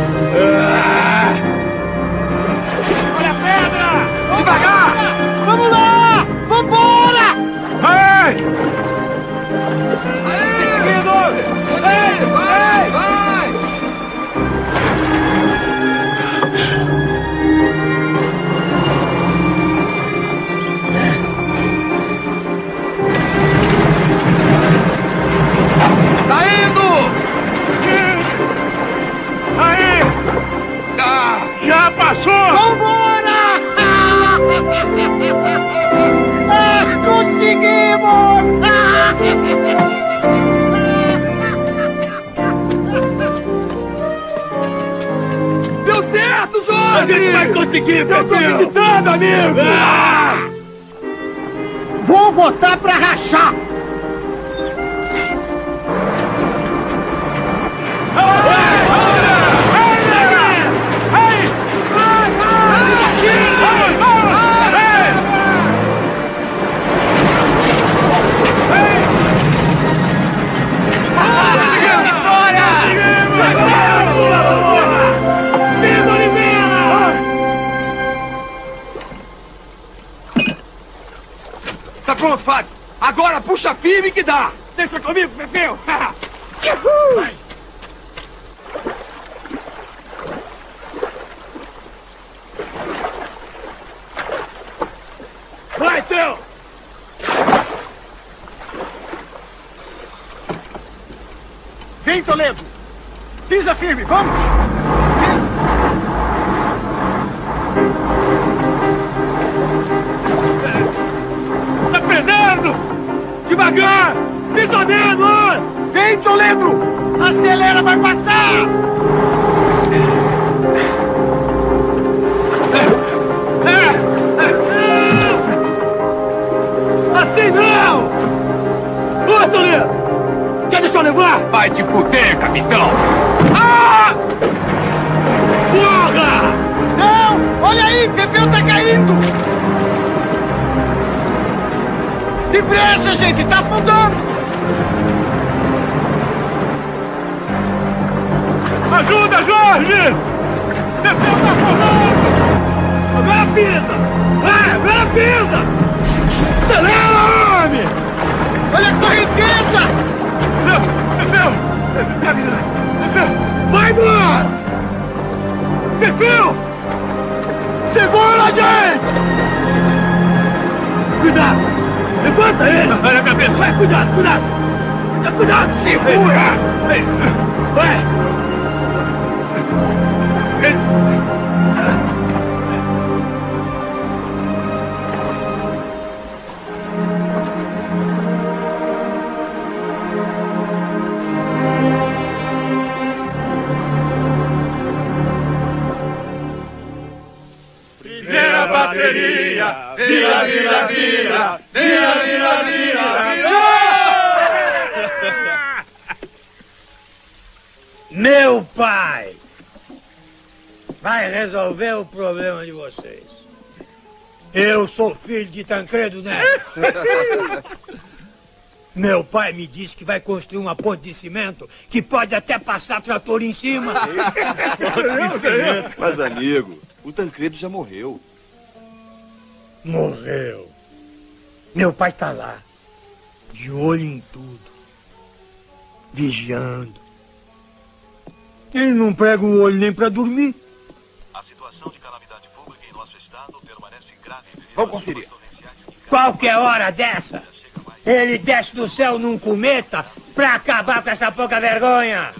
S: Olha a pedra!
O: Devagar! Vamos lá! Vambora!
S: Vai! Vai! Vai! Tá indo! Aí! Já passou!
O: Vambora! Conseguimos!
S: Deu certo, Jorge!
O: A gente vai conseguir,
S: eu tô acreditando, amigo!
O: Vou botar pra rachar!
S: puxa firme que dá. Deixa comigo, Pepeu. Vai. Vai, Theo!
O: Vem, Toledo! Pisa firme, vamos!
S: Tá prendendo! Devagar! Pisa menos!
O: Vem, Toledo! Acelera, vai passar!
S: Assim não! Ô, Toledo! Quer deixar eu levar? Vai te fuder, capitão! Ah! Porra!
O: Não! Olha aí, Pepeu tá caindo! Depressa, gente! Tá afundando!
S: Ajuda, Jorge! Pepeu tá afundando! Agora pisa! Vai, agora pisa! Acelera, homem!
O: Olha a correnteza!
S: Pepeu! Vai embora! Pepeu! Segura a gente! Cuidado! Levanta ele! Olha a cabeça! Vai, cuidado, cuidado! Cuidado! Segura! Vai! Primeira bateria! Vira, vira, vira! Vira, vira, vira!
B: Meu pai vai resolver o problema de vocês. Eu sou filho de Tancredo Neves. Meu pai me disse que vai construir uma ponte de cimento que pode até passar trator em cima.
E: Mas, amigo, o Tancredo já morreu.
B: Morreu. Meu pai tá lá, de olho em tudo, vigiando. Ele não prega o olho nem pra dormir.
T: A situação de calamidade pública em nosso estado permanece grave.
S: Vamos conferir.
B: Qualquer hora dessa, ele desce do céu num cometa pra acabar com essa pouca vergonha.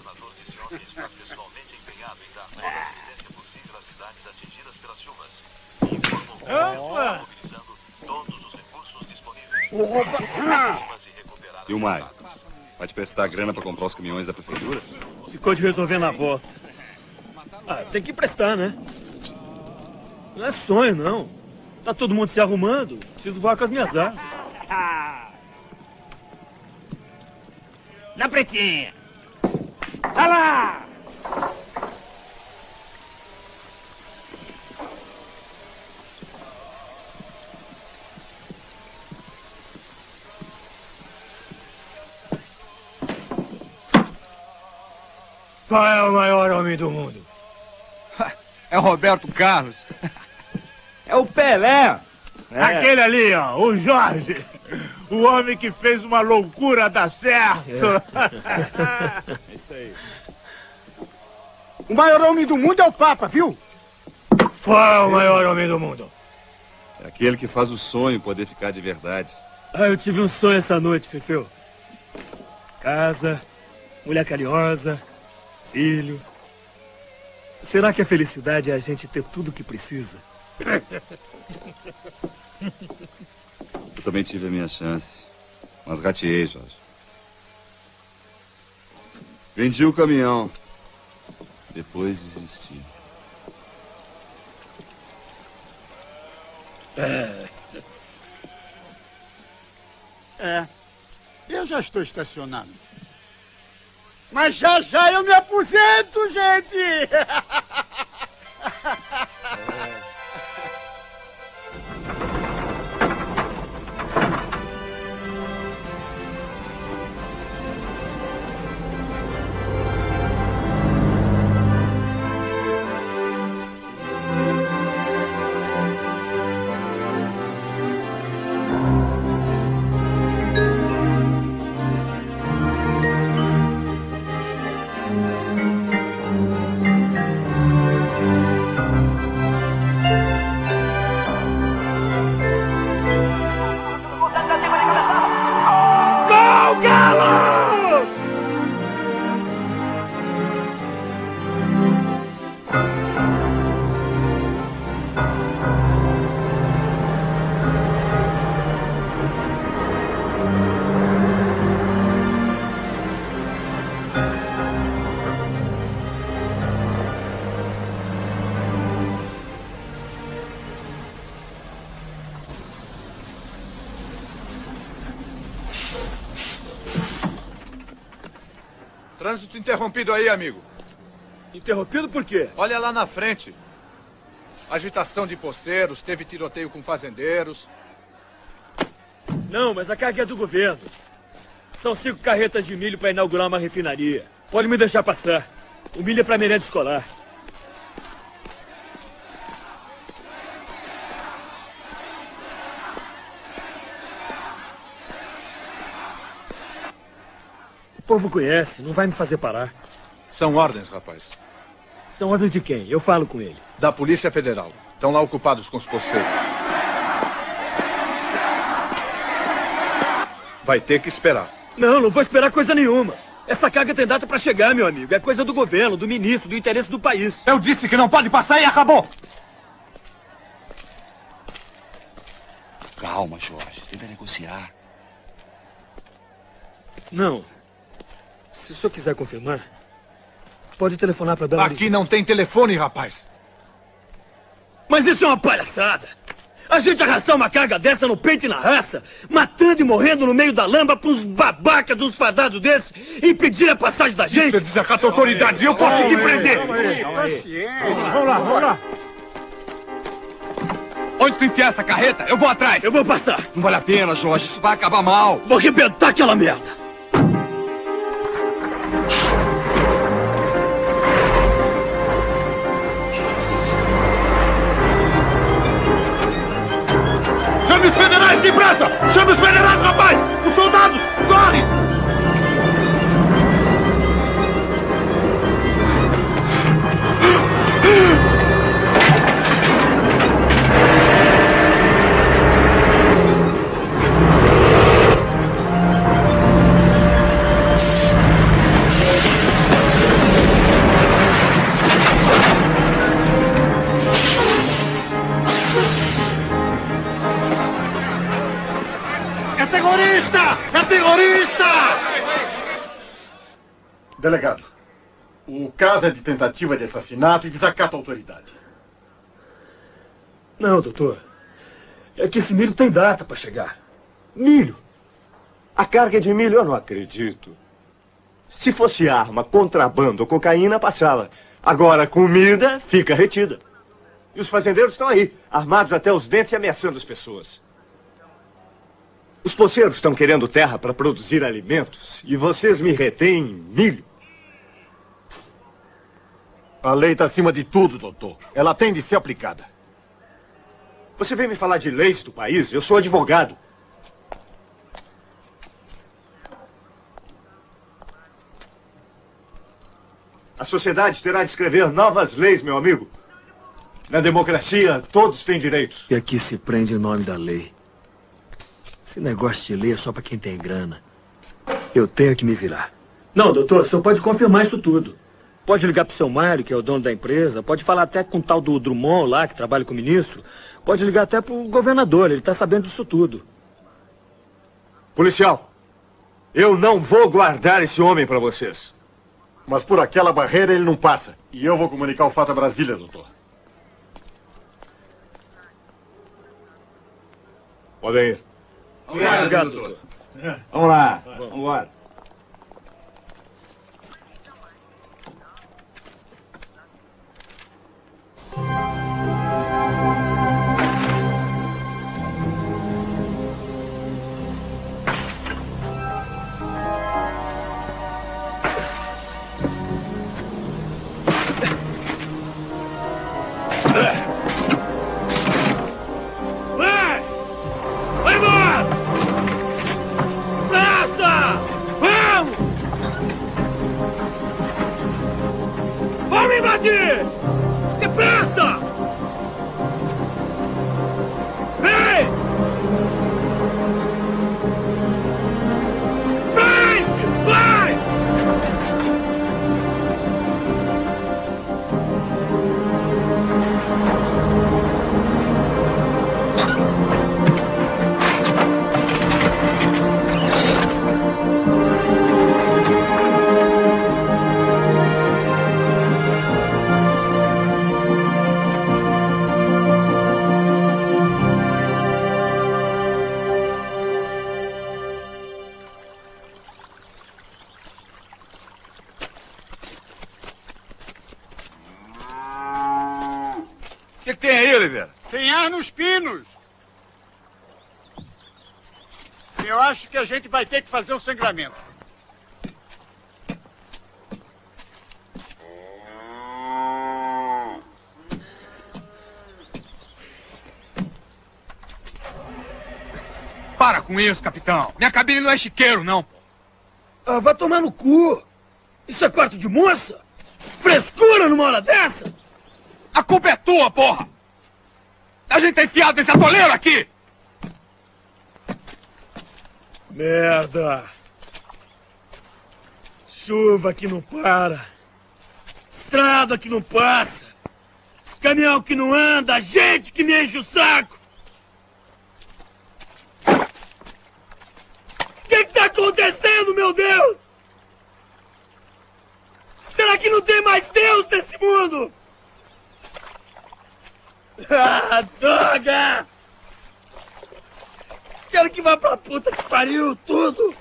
E: E o Mário? Vai te prestar grana pra comprar os caminhões da prefeitura?
A: Ficou de resolver na volta. Ah, tem que emprestar, né? Não é sonho, não. Tá todo mundo se arrumando. Preciso voar com as minhas asas.
S: Na pretinha! Vai lá!
B: Qual é o maior homem do mundo?
U: É o Roberto Carlos. É o Pelé.
V: Aquele ali, ó, o Jorge. O homem que fez uma loucura dar certo.
U: É isso aí.
O: O maior homem do mundo é o Papa, viu?
B: Qual é o maior homem do mundo?
E: É aquele que faz o sonho poder ficar de verdade.
A: Ah, eu tive um sonho essa noite, Fefeu. Casa, mulher carinhosa, filho. Será que a felicidade é a gente ter tudo o que precisa?
E: Eu também tive a minha chance, mas rateei, Jorge. Vendi o caminhão. Depois desisti.
O: Eu já estou estacionado. Mas já já eu me aposento, gente!
U: Trânsito interrompido aí, amigo.
S: Interrompido por quê?
U: Olha lá na frente. Agitação de poceiros, teve tiroteio com fazendeiros.
S: Não, mas a carga é do governo. São 5 carretas de milho para inaugurar uma refinaria. Pode me deixar passar. O milho é para merenda escolar. O povo conhece, não vai me fazer parar.
U: São ordens, rapaz.
S: São ordens de quem? Eu falo com ele.
U: Da Polícia Federal. Estão lá ocupados com os poceiros. Vai ter que esperar.
S: Não vou esperar coisa nenhuma. Essa carga tem data para chegar, meu amigo. É coisa do governo, do ministro, do interesse do país.
E: Eu disse que não pode passar e acabou.
F: Calma, Jorge. Tenta negociar.
S: Não. Se o senhor quiser confirmar, pode telefonar para Belo
U: Aqui não tem telefone, rapaz.
S: Mas isso é uma palhaçada. A gente arrastar uma carga dessa no peito e na raça, matando e morrendo no meio da lama para uns babacas, uns fadados desses, impedir a passagem da gente.
U: Isso é desacato à autoridade e eu posso te prender.
B: Vamos lá.
U: Onde tu enfiar essa carreta? Eu vou atrás.
S: Eu vou passar.
U: Não vale a pena, Jorge. Isso vai acabar mal.
S: Vou arrebentar aquela merda.
U: Chame os federais, depressa! Chame os federais, rapaz! Os soldados! Corre!
B: É terrorista!
O: Delegado, o caso é de tentativa de assassinato e desacato à autoridade.
S: Não, doutor. É que esse milho tem data para chegar.
I: Milho? A carga de milho eu não acredito. Se fosse arma, contrabando ou cocaína, passava. Agora, comida fica retida. E os fazendeiros estão aí, armados até os dentes e ameaçando as pessoas. Os poceiros estão querendo terra para produzir alimentos e vocês me retêm milho.
O: A lei está acima de tudo, doutor. Ela tem de ser aplicada.
I: Você vem me falar de leis do país? Eu sou advogado. A sociedade terá de escrever novas leis, meu amigo. Na democracia, todos têm direitos.
S: E aqui se prende em nome da lei. Esse negócio de lei é só para quem tem grana. Eu tenho que me virar. Não, doutor, o senhor pode confirmar isso tudo. Pode ligar pro seu Mário, que é o dono da empresa. Pode falar até com o tal do Drummond lá, que trabalha com o ministro. Pode ligar até pro governador, ele tá sabendo disso tudo.
I: Policial, eu não vou guardar esse homem para vocês.
O: Mas por aquela barreira ele não passa. E eu vou comunicar o fato a Brasília, doutor.
I: Podem ir.
S: Obrigado, doutor.
I: Vamos lá, vamos embora.
E: que tem aí, Oliveira?
O: Tem ar nos pinos. Eu acho que a gente vai ter que fazer um sangramento.
U: Para com isso, capitão. Minha cabine não é chiqueiro, não.
B: Ah, vai tomar no cu. Isso é quarto de moça? Frescura numa hora dessa?
U: A culpa é tua, porra! A gente tá enfiado nesse atoleiro aqui!
B: Merda. Chuva que não para. Estrada que não passa. Caminhão que não anda. Gente que me enche o saco. O que tá acontecendo, meu Deus? Será que não tem mais Deus nesse mundo? Ah, droga! Quero que vá pra puta que pariu tudo!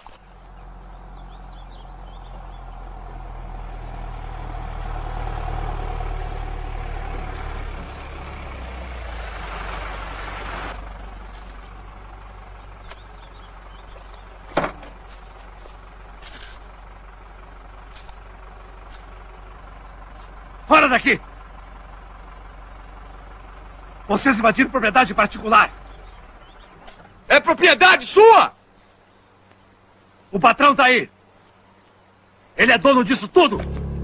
U: Fora daqui! Vocês invadiram propriedade particular. É propriedade sua! O patrão tá aí. Ele é dono disso tudo.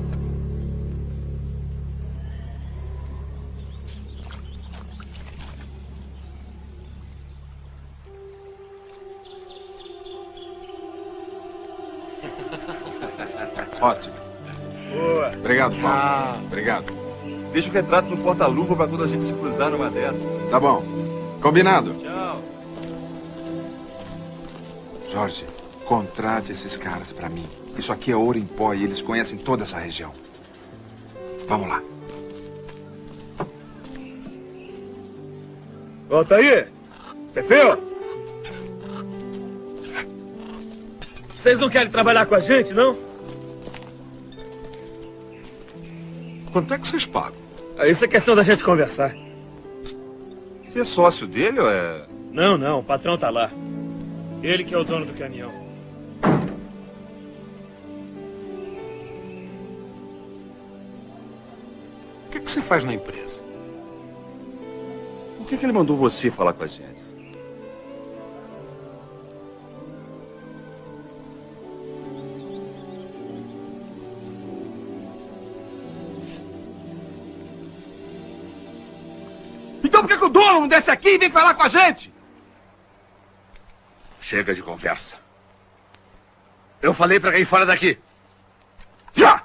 C: Ótimo.
U: Boa.
C: Obrigado, Paulo. Obrigado.
E: Deixa o retrato no porta-luva pra quando a gente se cruzar numa dessa.
C: Tá bom. Combinado.
E: Tchau.
C: Jorge, contrate esses caras pra mim. Isso aqui é ouro em pó e eles conhecem toda essa região. Vamos lá.
B: Volta aí! Fefeu! Vocês não querem trabalhar com a gente, não?
E: Quanto é que vocês pagam?
B: Isso é questão da gente conversar.
E: Você é sócio dele ou é...
B: Não, não, o patrão tá lá. Ele que é o dono do caminhão.
E: O que você faz na empresa? Por que ele mandou você falar com a gente?
U: Então por que o dono não desce aqui e vem falar com a gente?
E: Chega de conversa.
U: Eu falei pra quem fora daqui. Já!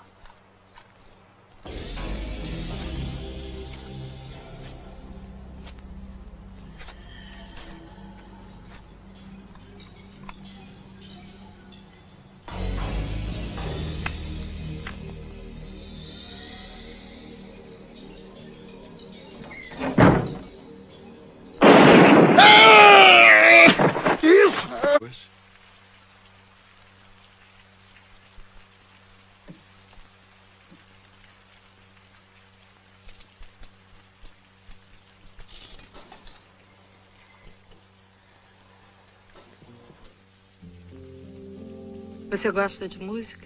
L: Você gosta de música?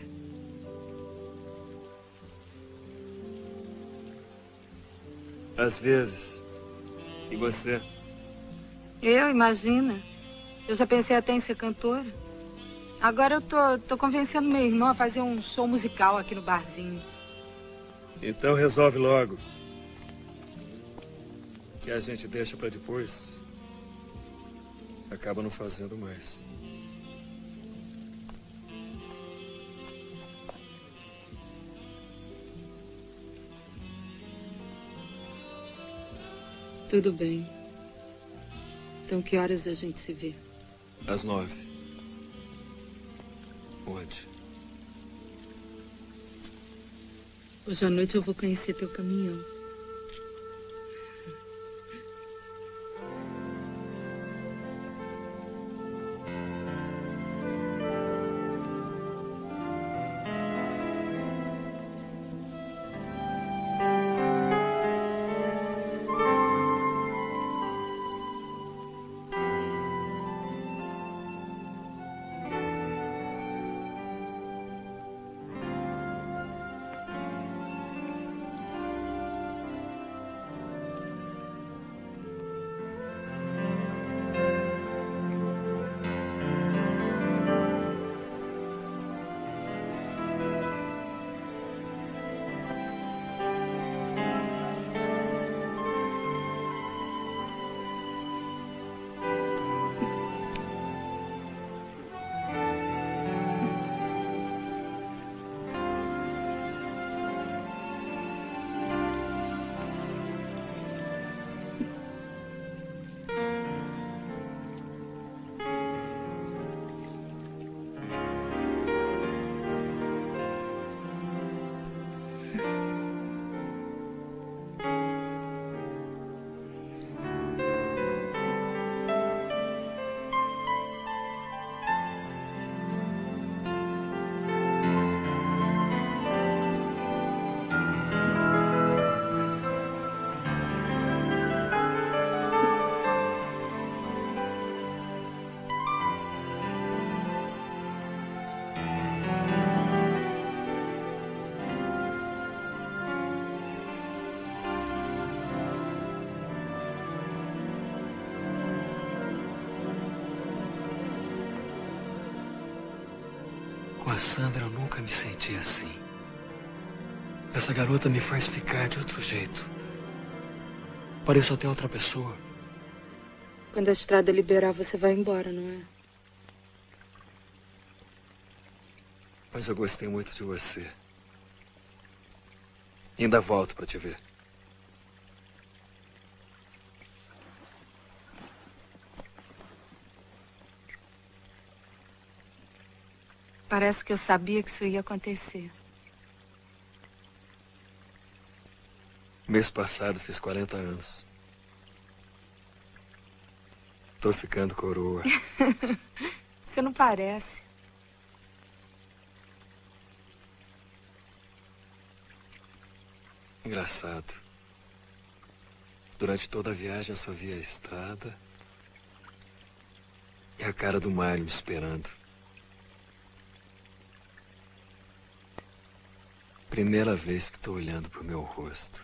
A: Às vezes. E você?
L: Eu, imagina. Eu já pensei até em ser cantora. Agora eu tô convencendo meu irmão a fazer um show musical aqui no barzinho.
A: Então resolve logo. Que a gente deixa pra depois. Acaba não fazendo mais.
L: Tudo bem. Então, que horas a gente se vê?
A: Às 9. Onde?
L: Hoje à noite eu vou conhecer teu caminhão.
A: Com a Sandra eu nunca me senti assim. Essa garota me faz ficar de outro jeito. Pareço até outra pessoa.
L: Quando a estrada liberar, você vai embora, não é?
A: Mas eu gostei muito de você. Ainda volto pra te ver.
L: Parece que eu sabia que isso ia acontecer.
A: Mês passado fiz 40 anos. Tô ficando coroa.
L: Você não parece.
A: Engraçado. Durante toda a viagem eu só via a estrada e a cara do Mário me esperando. Primeira vez que tô olhando pro meu rosto.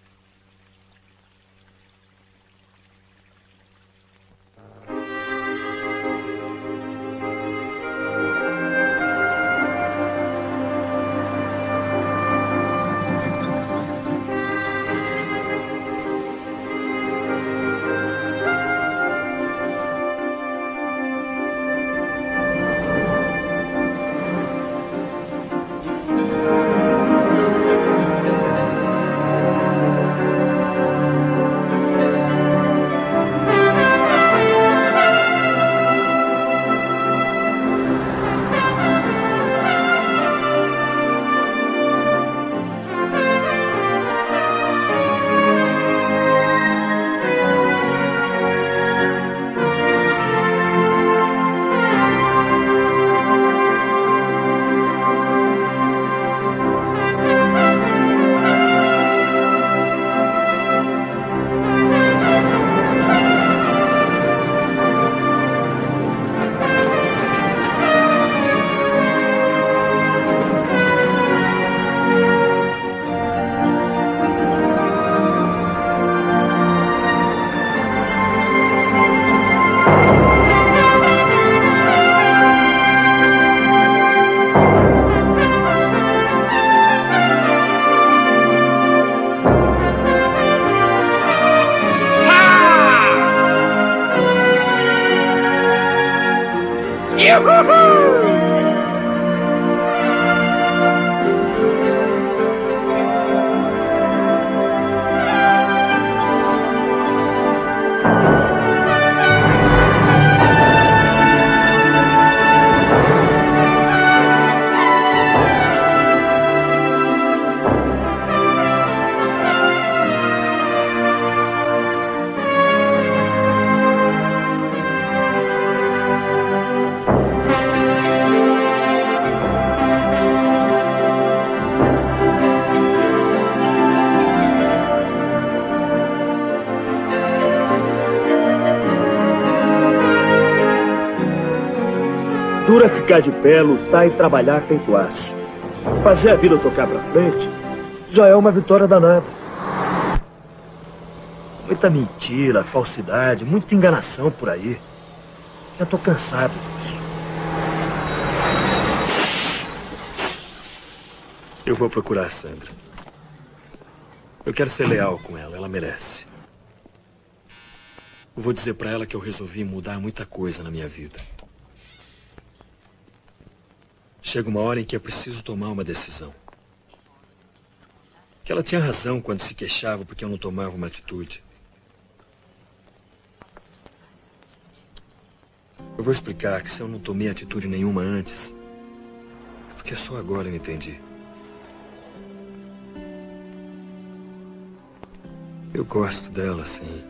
J: Dura ficar de pé, lutar e trabalhar feito aço. Fazer a vida tocar pra frente já é uma vitória danada.
A: Muita mentira, falsidade, muita enganação por aí. Já tô cansado disso. Eu vou procurar a Sandra. Eu quero ser leal com ela, ela merece. Eu vou dizer pra ela que eu resolvi mudar muita coisa na minha vida. Chega uma hora em que é preciso tomar uma decisão. Que ela tinha razão quando se queixava porque eu não tomava uma atitude. Eu vou explicar que se eu não tomei atitude nenhuma antes, é porque só agora eu entendi. Eu gosto dela, sim.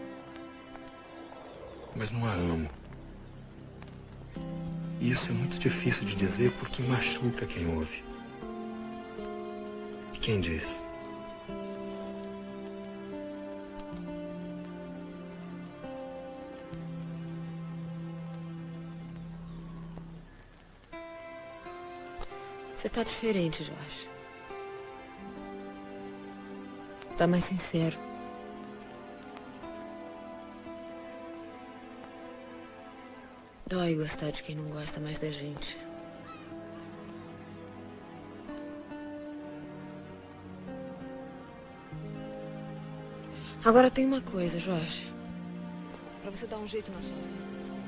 A: Mas não a amo. E isso é muito difícil de dizer porque machuca quem ouve. E quem diz?
G: Você tá diferente, Jorge. Tá mais sincero. Dói gostar de quem não gosta mais da gente. Agora tem uma coisa, Jorge. Pra você dar um jeito na sua vida.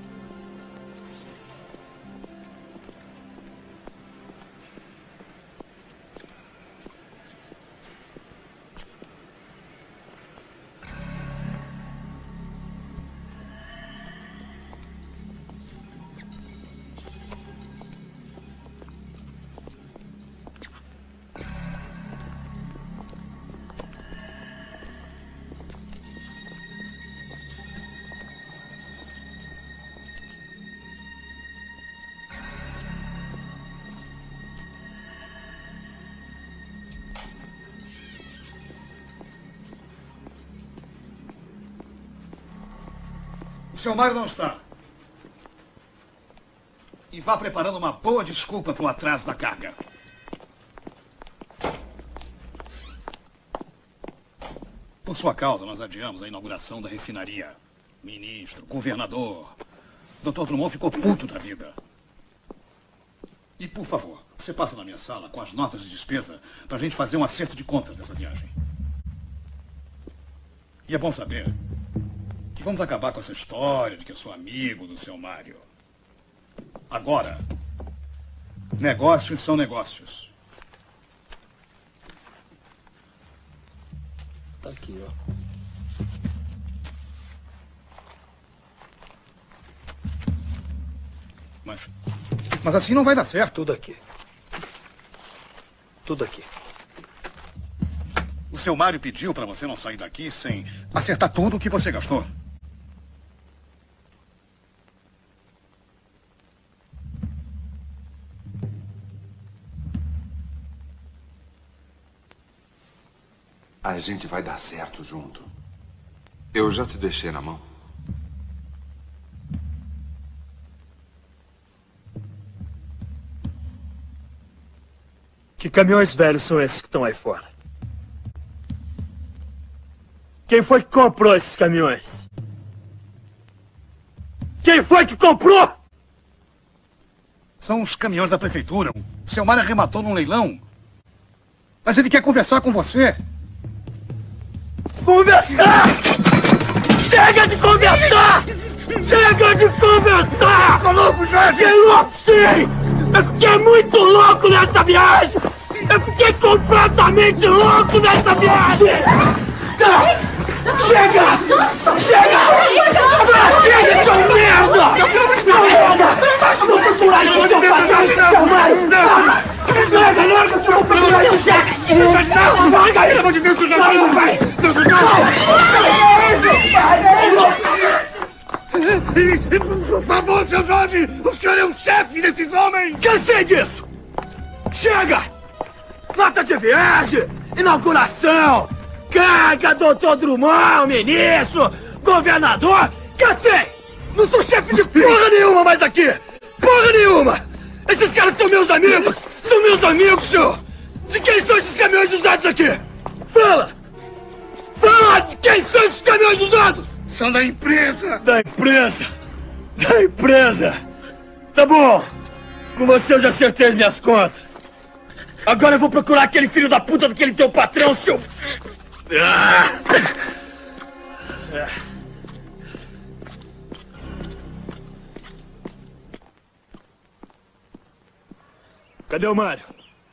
H: O seu Mário não está. E vá preparando uma boa desculpa para o atraso da carga. Por sua causa, nós adiamos a inauguração da refinaria. Ministro, governador. Dr. Drummond ficou puto da vida. E, por favor, você passa na minha sala com as notas de despesa para a gente fazer um acerto de contas dessa viagem. E é bom saber que vamos acabar com essa história de que eu sou amigo do seu Mário. Agora, negócios são negócios.
F: Tá aqui, ó.
H: Mas assim não vai dar certo.
F: Tudo aqui. Tudo aqui.
H: O seu Mário pediu para você não sair daqui sem acertar tudo o que você gastou.
C: A gente vai dar certo junto. Eu já te deixei na mão.
J: Que caminhões velhos são esses que estão aí fora? Quem foi que comprou esses caminhões? Quem foi que comprou?
H: São os caminhões da prefeitura. O seu Mário arrematou num leilão. Mas ele quer conversar com você.
J: Conversar! Chega de conversar! Chega de conversar!
H: Ficou louco, Jorge?
J: Fiquei louco, sim! Eu fiquei muito louco nessa viagem! Eu fiquei completamente louco nessa viagem! Chega! Chega! Chega, seu merda! Merda! Vou procurar esse seu patrão, seu Mário! Larga, que eu vou procurar esse chefe! Larga aí! Pelo amor de Deus, seu Jorge! Não, vai! Deus, seu
H: Jorge! Por favor, seu Jorge! O senhor é o chefe desses homens!
J: Cansei disso! Chega! Nota de viagem! Inauguração! Carga, doutor Drummond, ministro, governador! Cansei! Não sou chefe de porra nenhuma mais aqui! Porra nenhuma! Esses caras são meus amigos! São meus amigos, senhor! De quem são esses caminhões usados aqui? Fala! Fala de quem são esses caminhões usados!
H: São da empresa!
J: Da empresa! Da empresa! Tá bom! Com você eu já acertei as minhas contas. Agora eu vou procurar aquele filho da puta daquele teu patrão, seu... Cadê o Mário?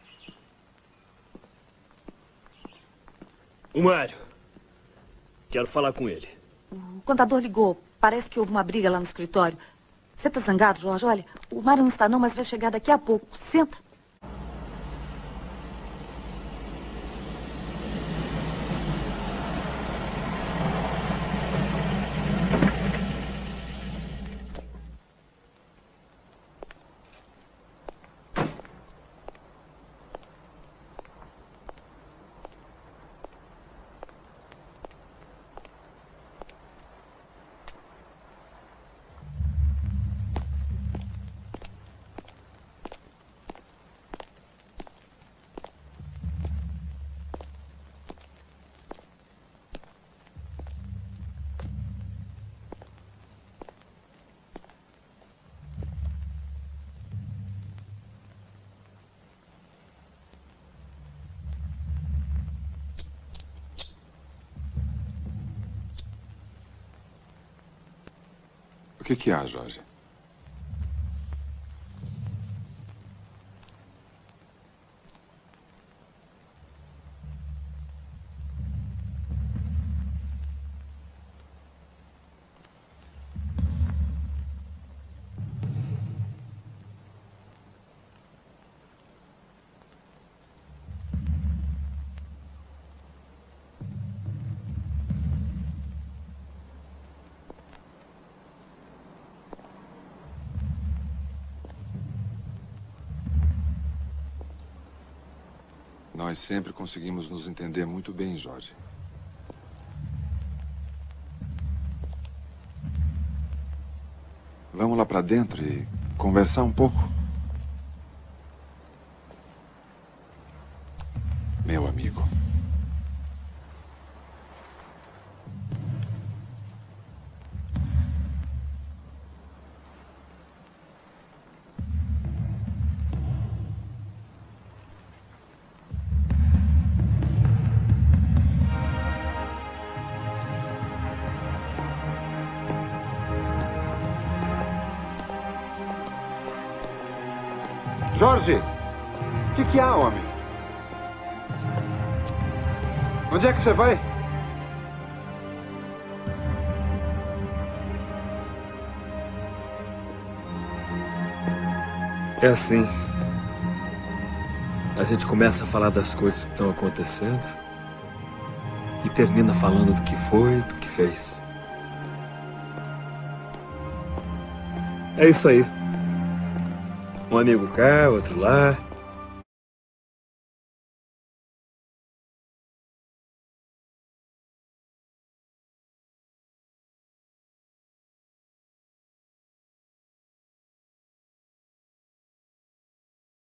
J: O Mário. Quero falar com ele.
K: O contador ligou. Parece que houve uma briga lá no escritório. Você tá zangado, Jorge? Olha, o Mário não está não, mas vai chegar daqui a pouco. Senta.
C: que há, Jorge? Nós sempre conseguimos nos entender muito bem, Jorge. Vamos lá pra dentro e conversar um pouco? Meu amigo. Jorge! O que há, homem? Onde é que você vai?
A: É assim. A gente começa a falar das coisas que estão acontecendo e termina falando do que foi e do que fez. É isso aí. Um amigo cá, outro lá.